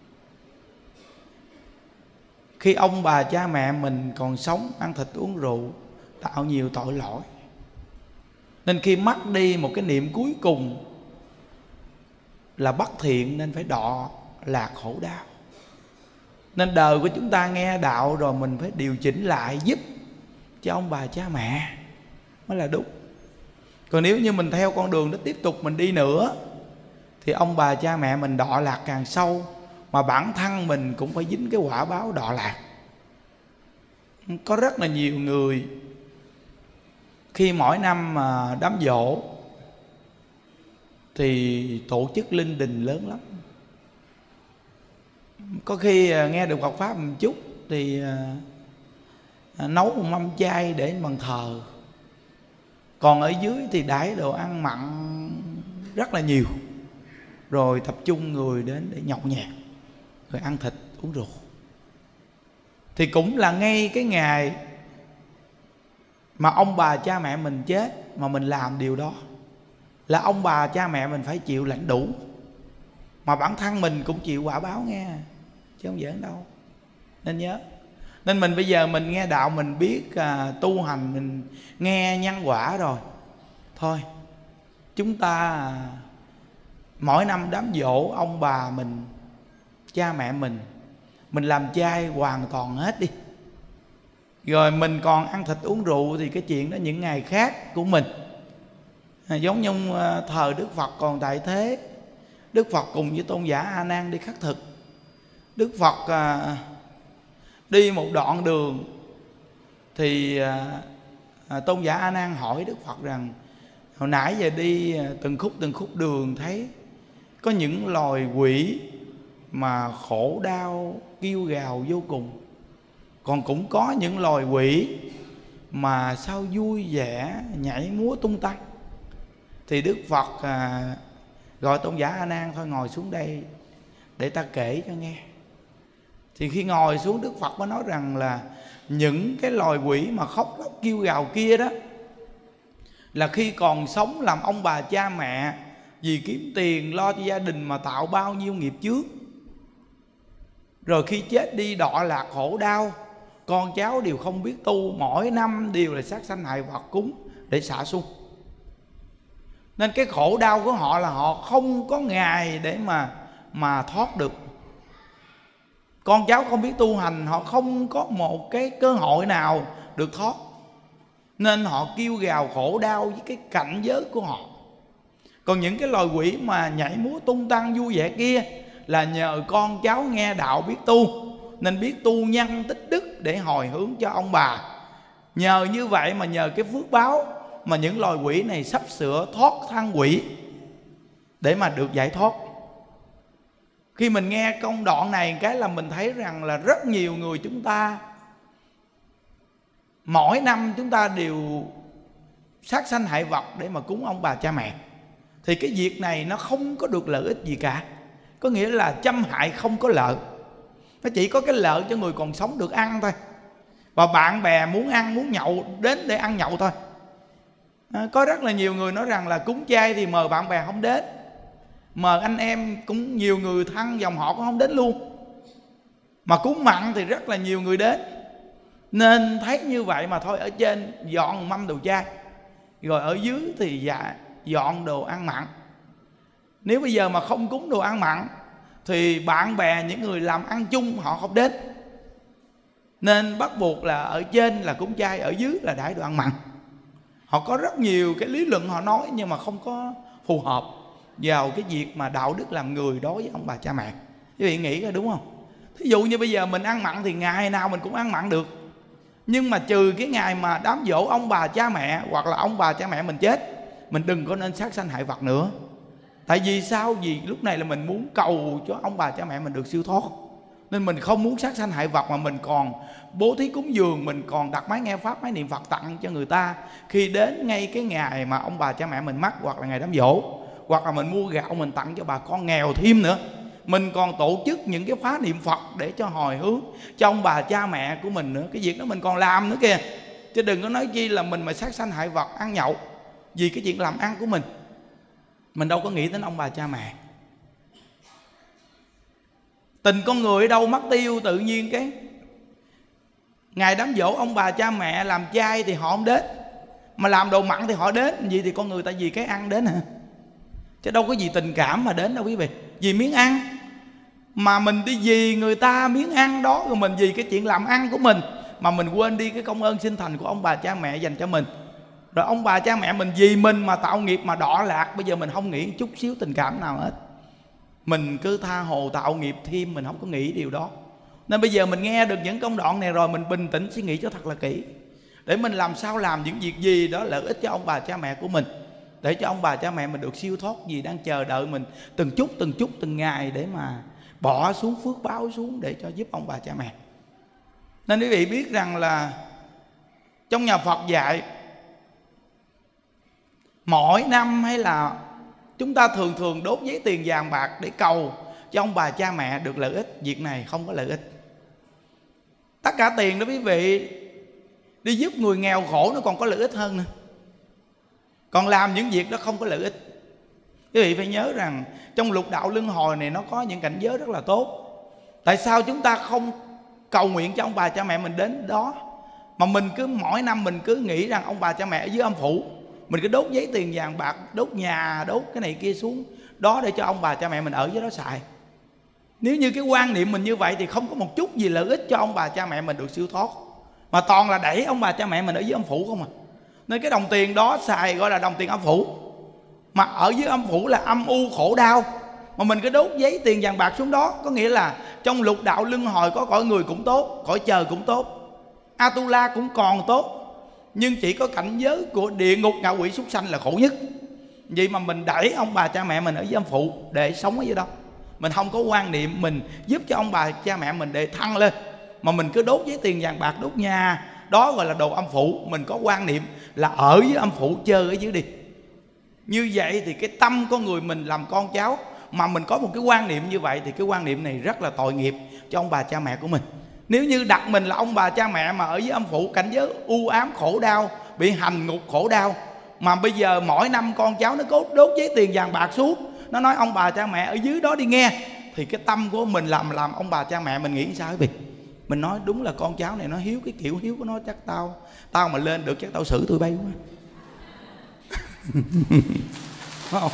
Khi ông bà cha mẹ mình còn sống ăn thịt uống rượu, tạo nhiều tội lỗi, nên khi mất đi một cái niệm cuối cùng là bất thiện nên phải đọa lạc khổ đau. Nên đời của chúng ta nghe đạo rồi mình phải điều chỉnh lại giúp cho ông bà cha mẹ mới là đúng. Còn nếu như mình theo con đường đó tiếp tục mình đi nữa thì ông bà cha mẹ mình đọa lạc càng sâu, mà bản thân mình cũng phải dính cái quả báo đọa lạc. Có rất là nhiều người khi mỗi năm mà đám giỗ thì tổ chức linh đình lớn lắm. Có khi nghe được Phật pháp một chút thì nấu một mâm chay để bằng thờ, còn ở dưới thì đãi đồ ăn mặn rất là nhiều, rồi tập trung người đến để nhậu nhẹt, rồi ăn thịt uống rượu. Thì cũng là ngay cái ngày mà ông bà cha mẹ mình chết mà mình làm điều đó, là ông bà cha mẹ mình phải chịu lãnh đủ, mà bản thân mình cũng chịu quả báo nghe, chứ không giỡn đâu. Nên nhớ, nên mình bây giờ mình nghe đạo, mình biết à, tu hành, mình nghe nhân quả rồi, thôi chúng ta à, mỗi năm đám giỗ ông bà mình, cha mẹ mình, mình làm chay hoàn toàn hết đi. Rồi mình còn ăn thịt uống rượu thì cái chuyện đó những ngày khác của mình. à, Giống như thời Đức Phật còn tại thế, Đức Phật cùng với tôn giả A Nan đi khắc thực. Đức Phật à, đi một đoạn đường thì à, à, tôn giả A Nan hỏi Đức Phật rằng hồi nãy giờ đi từng khúc từng khúc đường thấy có những loài quỷ mà khổ đau kêu gào vô cùng, còn cũng có những loài quỷ mà sao vui vẻ nhảy múa tung tăng. Thì Đức Phật à, gọi tôn giả A Nan thôi ngồi xuống đây để ta kể cho nghe. Thì khi ngồi xuống, Đức Phật mới nói rằng là những cái loài quỷ mà khóc lóc kêu gào kia đó là khi còn sống làm ông bà cha mẹ, vì kiếm tiền lo cho gia đình mà tạo bao nhiêu nghiệp chướng, rồi khi chết đi đọa lạc khổ đau, con cháu đều không biết tu, mỗi năm đều là sát sanh hại vật cúng để xả sung. Nên cái khổ đau của họ là họ không có ngày để mà mà thoát được. Con cháu không biết tu hành, họ không có một cái cơ hội nào được thoát, nên họ kêu gào khổ đau với cái cảnh giới của họ. Còn những cái loài quỷ mà nhảy múa tung tăng vui vẻ kia là nhờ con cháu nghe đạo biết tu, nên biết tu nhân tích đức để hồi hướng cho ông bà. Nhờ như vậy mà nhờ cái phước báo mà những loài quỷ này sắp sửa thoát thân quỷ để mà được giải thoát. Khi mình nghe công đoạn này cái là mình thấy rằng là rất nhiều người chúng ta mỗi năm chúng ta đều sát sanh hại vật để mà cúng ông bà cha mẹ. Thì cái việc này nó không có được lợi ích gì cả. Có nghĩa là chăm hại không có lợi, nó chỉ có cái lợi cho người còn sống được ăn thôi. Và bạn bè muốn ăn, muốn nhậu đến để ăn nhậu thôi. à, Có rất là nhiều người nói rằng là cúng chay thì mời bạn bè không đến, mời anh em cũng nhiều người thân dòng họ cũng không đến luôn. Mà cúng mặn thì rất là nhiều người đến. Nên thấy như vậy mà thôi, ở trên dọn mâm đồ chay, rồi ở dưới thì dạ, dọn đồ ăn mặn. Nếu bây giờ mà không cúng đồ ăn mặn thì bạn bè những người làm ăn chung họ không đến, nên bắt buộc là ở trên là cúng chay, ở dưới là đãi đồ ăn mặn. Họ có rất nhiều cái lý luận họ nói nhưng mà không có phù hợp vào cái việc mà đạo đức làm người đối với ông bà cha mẹ. Quý vị nghĩ ra đúng không? Thí dụ như bây giờ mình ăn mặn thì ngày nào mình cũng ăn mặn được, nhưng mà trừ cái ngày mà đám giỗ ông bà cha mẹ hoặc là ông bà cha mẹ mình chết, mình đừng có nên sát sanh hại vật nữa. Tại vì sao? Vì lúc này là mình muốn cầu cho ông bà cha mẹ mình được siêu thoát, nên mình không muốn sát sanh hại vật, mà mình còn bố thí cúng dường, mình còn đặt máy nghe pháp, máy niệm Phật tặng cho người ta khi đến ngay cái ngày mà ông bà cha mẹ mình mất, hoặc là ngày đám giỗ, hoặc là mình mua gạo mình tặng cho bà con nghèo thêm nữa. Mình còn tổ chức những cái khóa niệm Phật để cho hồi hướng cho ông bà cha mẹ của mình nữa. Cái việc đó mình còn làm nữa kìa, chứ đừng có nói chi là mình mà sát sanh hại vật ăn nhậu. Vì cái chuyện làm ăn của mình, mình đâu có nghĩ đến ông bà cha mẹ. Tình con người ở đâu mất tiêu, tự nhiên cái ngày đám giỗ ông bà cha mẹ làm chay thì họ không đến, mà làm đồ mặn thì họ đến. Vì thì con người tại vì cái ăn đến hả, chứ đâu có gì tình cảm mà đến đâu quý vị. Vì miếng ăn mà mình đi vì người ta miếng ăn đó, rồi mình vì cái chuyện làm ăn của mình mà mình quên đi cái công ơn sinh thành của ông bà cha mẹ dành cho mình. Rồi ông bà cha mẹ mình vì mình mà tạo nghiệp mà đọa lạc, bây giờ mình không nghĩ chút xíu tình cảm nào hết. Mình cứ tha hồ tạo nghiệp thêm, mình không có nghĩ điều đó. Nên bây giờ mình nghe được những công đoạn này rồi, mình bình tĩnh suy nghĩ cho thật là kỹ, để mình làm sao làm những việc gì đó lợi ích cho ông bà cha mẹ của mình, để cho ông bà cha mẹ mình được siêu thoát, gì đang chờ đợi mình từng chút từng chút từng ngày để mà bỏ xuống phước báo xuống để cho giúp ông bà cha mẹ. Nên quý vị biết rằng là trong nhà Phật dạy, mỗi năm hay là chúng ta thường thường đốt giấy tiền vàng bạc để cầu cho ông bà cha mẹ được lợi ích. Việc này không có lợi ích. Tất cả tiền đó quý vị đi giúp người nghèo khổ nó còn có lợi ích hơn nữa. Còn làm những việc đó không có lợi ích. Quý vị phải nhớ rằng trong lục đạo luân hồi này nó có những cảnh giới rất là tốt. Tại sao chúng ta không cầu nguyện cho ông bà cha mẹ mình đến đó, mà mình cứ mỗi năm mình cứ nghĩ rằng ông bà cha mẹ ở dưới âm phủ, mình cứ đốt giấy tiền vàng bạc, đốt nhà, đốt cái này kia xuống đó để cho ông bà cha mẹ mình ở dưới đó xài. Nếu như cái quan niệm mình như vậy thì không có một chút gì lợi ích cho ông bà cha mẹ mình được siêu thoát, mà toàn là đẩy ông bà cha mẹ mình ở dưới âm phủ không à. Nên cái đồng tiền đó xài gọi là đồng tiền âm phủ, mà ở dưới âm phủ là âm u khổ đau, mà mình cứ đốt giấy tiền vàng bạc xuống đó. Có nghĩa là trong lục đạo luân hồi có cõi người cũng tốt, cõi trời cũng tốt, Atula cũng còn tốt, nhưng chỉ có cảnh giới của địa ngục ngạ quỷ súc sanh là khổ nhất. Vậy mà mình đẩy ông bà cha mẹ mình ở dưới âm phủ để sống ở dưới đó. Mình không có quan niệm mình giúp cho ông bà cha mẹ mình để thăng lên, mà mình cứ đốt giấy tiền vàng bạc, đốt nhà, đó gọi là đồ âm phủ. Mình có quan niệm là ở dưới âm phủ, chơi ở dưới đi. Như vậy thì cái tâm con người mình làm con cháu mà mình có một cái quan niệm như vậy, thì cái quan niệm này rất là tội nghiệp cho ông bà cha mẹ của mình. Nếu như đặt mình là ông bà cha mẹ mà ở dưới âm phủ cảnh giới u ám khổ đau, bị hành ngục khổ đau, mà bây giờ mỗi năm con cháu nó cố đốt giấy tiền vàng bạc xuống, nó nói ông bà cha mẹ ở dưới đó đi nghe, thì cái tâm của mình làm làm ông bà cha mẹ mình nghĩ sao vậy? Mình nói đúng là con cháu này nó hiếu, cái kiểu hiếu của nó chắc tao Tao mà lên được chắc tao xử tụi bay quá. Không?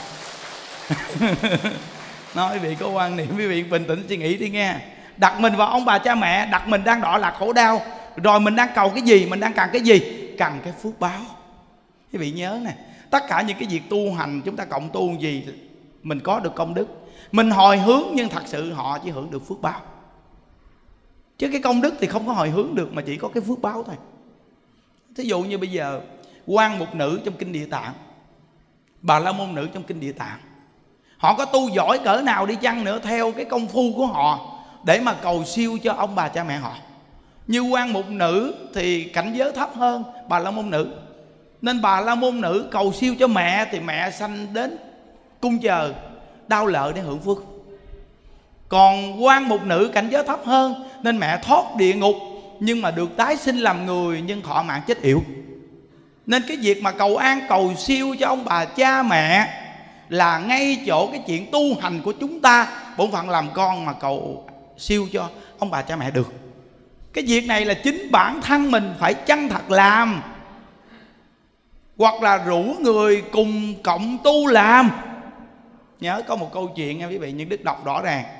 Nói quý vị có quan niệm, quý vị bình tĩnh suy nghĩ đi nghe. Đặt mình vào ông bà cha mẹ, đặt mình đang đọa lạc khổ đau, rồi mình đang cầu cái gì, mình đang cần cái gì? Cần cái phước báo. Quý vị nhớ nè, tất cả những cái việc tu hành chúng ta cộng tu gì mình có được công đức, mình hồi hướng, nhưng thật sự họ chỉ hưởng được phước báo, chứ cái công đức thì không có hồi hướng được, mà chỉ có cái phước báo thôi. Thí dụ như bây giờ quan mục nữ trong kinh Địa Tạng, Bà La Môn nữ trong kinh Địa Tạng, họ có tu giỏi cỡ nào đi chăng nữa, theo cái công phu của họ để mà cầu siêu cho ông bà cha mẹ họ. Như quan mục nữ thì cảnh giới thấp hơn Bà La Môn nữ, nên Bà La Môn nữ cầu siêu cho mẹ thì mẹ sanh đến cung chờ đau lợi để hưởng phước. Còn quan mục nữ cảnh giới thấp hơn nên mẹ thoát địa ngục, nhưng mà được tái sinh làm người, nhưng thọ mạng chết yểu. Nên cái việc mà cầu an cầu siêu cho ông bà cha mẹ là ngay chỗ cái chuyện tu hành của chúng ta, bổn phận làm con mà cầu siêu cho ông bà cha mẹ được. Cái việc này là chính bản thân mình phải chân thật làm, hoặc là rủ người cùng cộng tu làm. Nhớ có một câu chuyện nha quý vị, những đức đọc rõ ràng.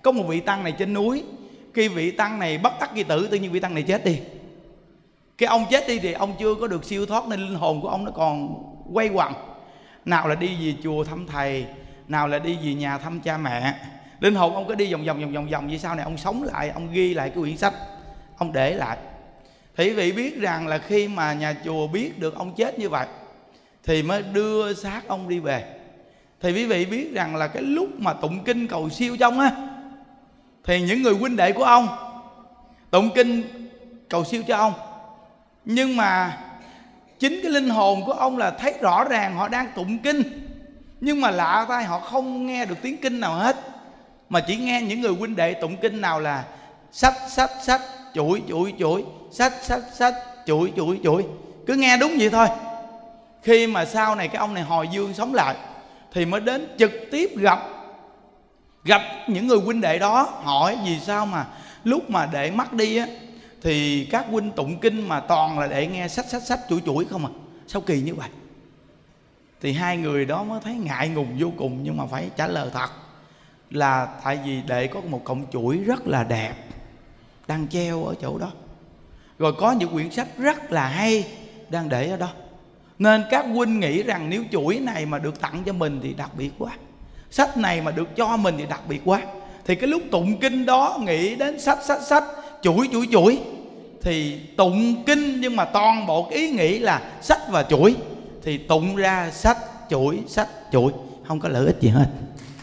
có một vị tăng này trên núi, khi vị tăng này bất đắc kỳ tử, tự nhiên vị tăng này chết đi. Cái ông chết đi thì ông chưa có được siêu thoát, nên linh hồn của ông nó còn quay quẩn. Nào là đi về chùa thăm thầy, nào là đi về nhà thăm cha mẹ. Linh hồn ông cứ đi vòng vòng vòng vòng vòng. Vì sau này ông sống lại, ông ghi lại cái quyển sách, ông để lại. Thì quý vị biết rằng là khi mà nhà chùa biết được ông chết như vậy thì mới đưa xác ông đi về. Thì quý vị biết rằng là cái lúc mà tụng kinh cầu siêu trong á, thì những người huynh đệ của ông tụng kinh cầu siêu cho ông, nhưng mà chính cái linh hồn của ông là thấy rõ ràng họ đang tụng kinh, nhưng mà lạ tai họ không nghe được tiếng kinh nào hết, mà chỉ nghe những người huynh đệ tụng kinh nào là sách sách sách, chuỗi chuỗi chuỗi, sách sách sách, chuỗi chuỗi chuỗi, cứ nghe đúng vậy thôi. Khi mà sau này cái ông này hồi dương sống lại thì mới đến trực tiếp gặp gặp những người huynh đệ đó, hỏi vì sao mà lúc mà đệ mất đi á thì các huynh tụng kinh mà toàn là đệ nghe sách sách sách, chuỗi chuỗi không à, sao kỳ như vậy? Thì hai người đó mới thấy ngại ngùng vô cùng, nhưng mà phải trả lời thật là tại vì đệ có một cọng chuỗi rất là đẹp đang treo ở chỗ đó, rồi có những quyển sách rất là hay đang để ở đó, nên các huynh nghĩ rằng nếu chuỗi này mà được tặng cho mình thì đặc biệt quá, sách này mà được cho mình thì đặc biệt quá. Thì cái lúc tụng kinh đó nghĩ đến sách sách sách, chuỗi chuỗi chuỗi, thì tụng kinh nhưng mà toàn bộ cái ý nghĩ là sách và chuỗi, thì tụng ra sách chuỗi sách chuỗi, không có lợi ích gì hết.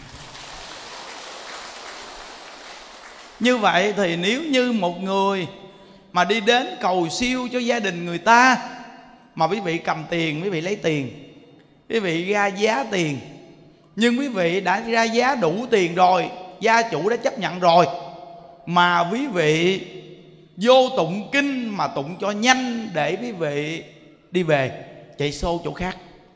Như vậy thì nếu như một người mà đi đến cầu siêu cho gia đình người ta, mà quý vị cầm tiền, quý vị lấy tiền, quý vị ra giá tiền, nhưng quý vị đã ra giá đủ tiền rồi, gia chủ đã chấp nhận rồi, mà quý vị vô tụng kinh mà tụng cho nhanh để quý vị đi về, chạy xô chỗ khác.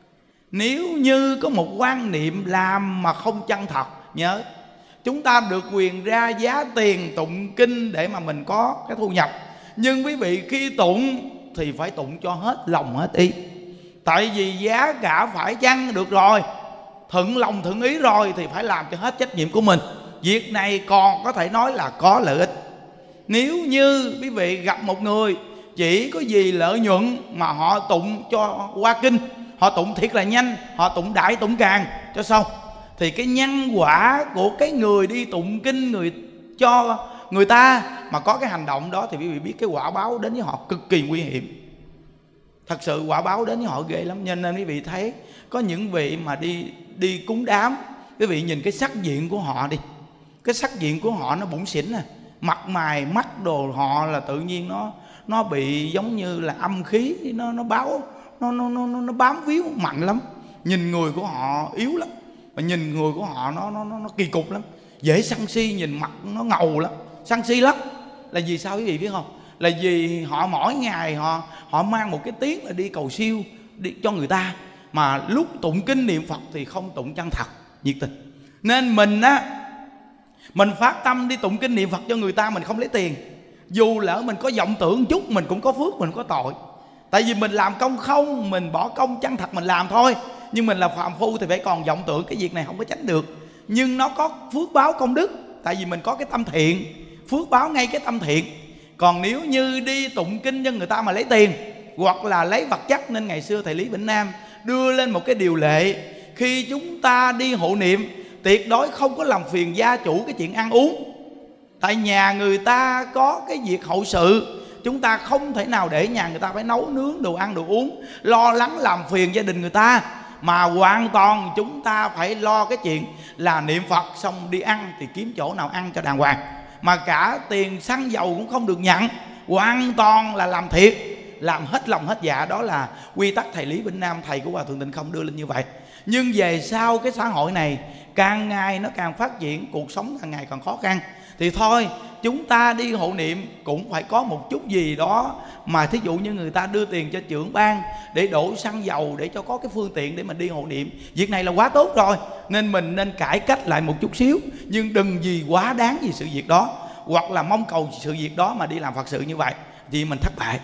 Nếu như có một quan niệm làm mà không chân thật, nhớ chúng ta được quyền ra giá tiền tụng kinh để mà mình có cái thu nhập, nhưng quý vị khi tụng thì phải tụng cho hết lòng hết ý. Tại vì giá cả phải chăng được rồi, thuận lòng thuận ý rồi thì phải làm cho hết trách nhiệm của mình. Việc này còn có thể nói là có lợi ích. Nếu như quý vị gặp một người chỉ có gì lợi nhuận mà họ tụng cho qua kinh, họ tụng thiệt là nhanh, họ tụng đại tụng càng cho xong, thì cái nhân quả của cái người đi tụng kinh người cho người ta mà có cái hành động đó, thì quý vị biết cái quả báo đến với họ cực kỳ nguy hiểm. Thật sự quả báo đến với họ ghê lắm. Nên nên quý vị thấy có những vị mà đi đi cúng đám, quý vị nhìn cái sắc diện của họ đi, cái sắc diện của họ nó bủn xỉn à, mặt mày mắt đồ họ là tự nhiên nó nó bị giống như là âm khí, nó nó báo nó nó nó nó bám víu mạnh lắm. Nhìn người của họ yếu lắm, và nhìn người của họ nó nó nó, nó kỳ cục lắm, dễ sân si, nhìn mặt nó ngầu lắm, sân si lắm. Là vì sao quý vị biết không? Là vì họ mỗi ngày họ họ mang một cái tiếng là đi cầu siêu đi cho người ta, mà lúc tụng kinh niệm Phật thì không tụng chân thật nhiệt tình. Nên mình á, mình phát tâm đi tụng kinh niệm Phật cho người ta, mình không lấy tiền. Dù lỡ mình có vọng tưởng chút, mình cũng có phước, mình có tội. Tại vì mình làm công không, mình bỏ công chân thật mình làm thôi. Nhưng mình là phàm phu thì phải còn vọng tưởng, cái việc này không có tránh được. Nhưng nó có phước báo công đức, tại vì mình có cái tâm thiện, phước báo ngay cái tâm thiện. Còn nếu như đi tụng kinh cho người ta mà lấy tiền, hoặc là lấy vật chất, nên ngày xưa thầy Lý Vĩnh Nam đưa lên một cái điều lệ: khi chúng ta đi hộ niệm, tuyệt đối không có làm phiền gia chủ cái chuyện ăn uống. Tại nhà người ta có cái việc hậu sự, chúng ta không thể nào để nhà người ta phải nấu nướng đồ ăn đồ uống, lo lắng làm phiền gia đình người ta, mà hoàn toàn chúng ta phải lo cái chuyện là niệm Phật xong đi ăn thì kiếm chỗ nào ăn cho đàng hoàng. Mà cả tiền xăng dầu cũng không được nhận, hoàn toàn là làm thiệt, làm hết lòng hết dạ. Đó là quy tắc thầy Lý Vĩnh Nam, thầy của Hòa Thượng Tịnh Không đưa lên như vậy. Nhưng về sau cái xã hội này càng ngày nó càng phát triển, cuộc sống càng ngày càng khó khăn, thì thôi chúng ta đi hộ niệm cũng phải có một chút gì đó. Mà thí dụ như người ta đưa tiền cho trưởng ban để đổ xăng dầu, để cho có cái phương tiện để mình đi hộ niệm, việc này là quá tốt rồi. Nên mình nên cải cách lại một chút xíu, nhưng đừng gì quá đáng vì sự việc đó, hoặc là mong cầu sự việc đó mà đi làm Phật sự như vậy thì mình thất bại.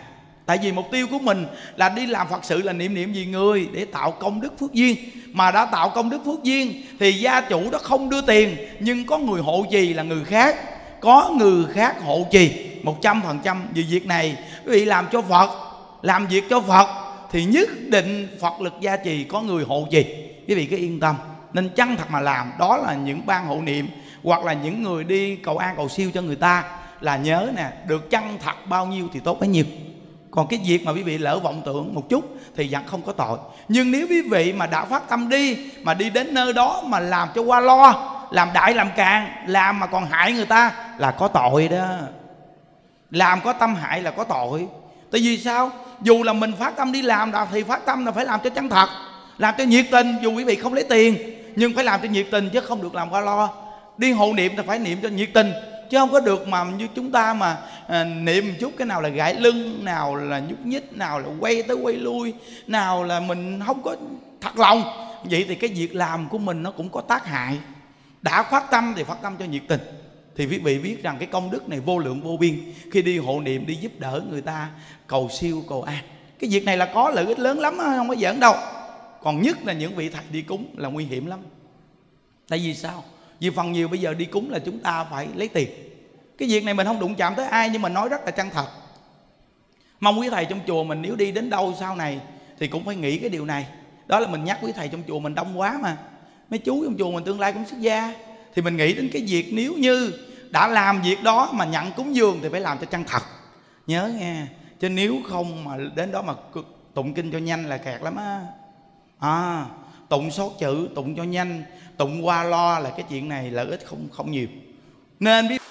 Tại vì mục tiêu của mình là đi làm Phật sự là niệm niệm vì người, để tạo công đức phước duyên. Mà đã tạo công đức phước duyên thì gia chủ đó không đưa tiền, nhưng có người hộ trì là người khác. Có người khác hộ trì một trăm phần trăm vì việc này. Quý vị làm cho Phật, làm việc cho Phật thì nhất định Phật lực gia trì, có người hộ trì. Quý vị cứ yên tâm. Nên chân thật mà làm. Đó là những ban hộ niệm hoặc là những người đi cầu an cầu siêu cho người ta, là nhớ nè, được chân thật bao nhiêu thì tốt bấy nhiêu. Còn cái việc mà quý vị lỡ vọng tưởng một chút thì vẫn không có tội. Nhưng nếu quý vị mà đã phát tâm đi, mà đi đến nơi đó mà làm cho qua lo, làm đại làm càng, làm mà còn hại người ta là có tội đó. Làm có tâm hại là có tội. Tại vì sao? Dù là mình phát tâm đi làm thì phát tâm là phải làm cho chân thật, làm cho nhiệt tình. Dù quý vị không lấy tiền nhưng phải làm cho nhiệt tình, chứ không được làm qua lo. Đi hộ niệm thì phải niệm cho nhiệt tình, chứ không có được mà như chúng ta mà à, niệm một chút cái nào là gãi lưng, nào là nhúc nhích, nào là quay tới quay lui, nào là mình không có thật lòng. Vậy thì cái việc làm của mình nó cũng có tác hại. Đã phát tâm thì phát tâm cho nhiệt tình, thì quý vị biết rằng cái công đức này vô lượng vô biên. Khi đi hộ niệm, đi giúp đỡ người ta cầu siêu cầu an, cái việc này là có lợi ích lớn lắm, không có giỡn đâu. Còn nhất là những vị thầy đi cúng là nguy hiểm lắm. Tại vì sao? Vì phần nhiều bây giờ đi cúng là chúng ta phải lấy tiền. Cái việc này mình không đụng chạm tới ai, nhưng mà nói rất là chân thật. Mong quý thầy trong chùa mình nếu đi đến đâu sau này thì cũng phải nghĩ cái điều này. Đó là mình nhắc quý thầy trong chùa mình đông quá mà, mấy chú trong chùa mình tương lai cũng xuất gia, thì mình nghĩ đến cái việc nếu như đã làm việc đó mà nhận cúng dường thì phải làm cho chân thật. Nhớ nghe, chứ nếu không mà đến đó mà tụng kinh cho nhanh là kẹt lắm á. À, tụng số chữ, tụng cho nhanh, tụng qua lo là cái chuyện này lợi ích không không nhiều. Nên biết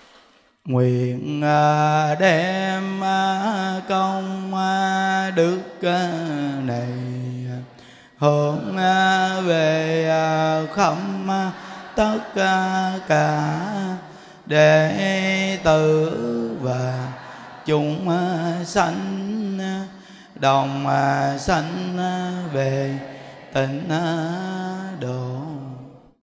nguyện đem công đức này hướng về khắp tất cả đệ tử và chúng sanh, đồng sanh về tịnh độ.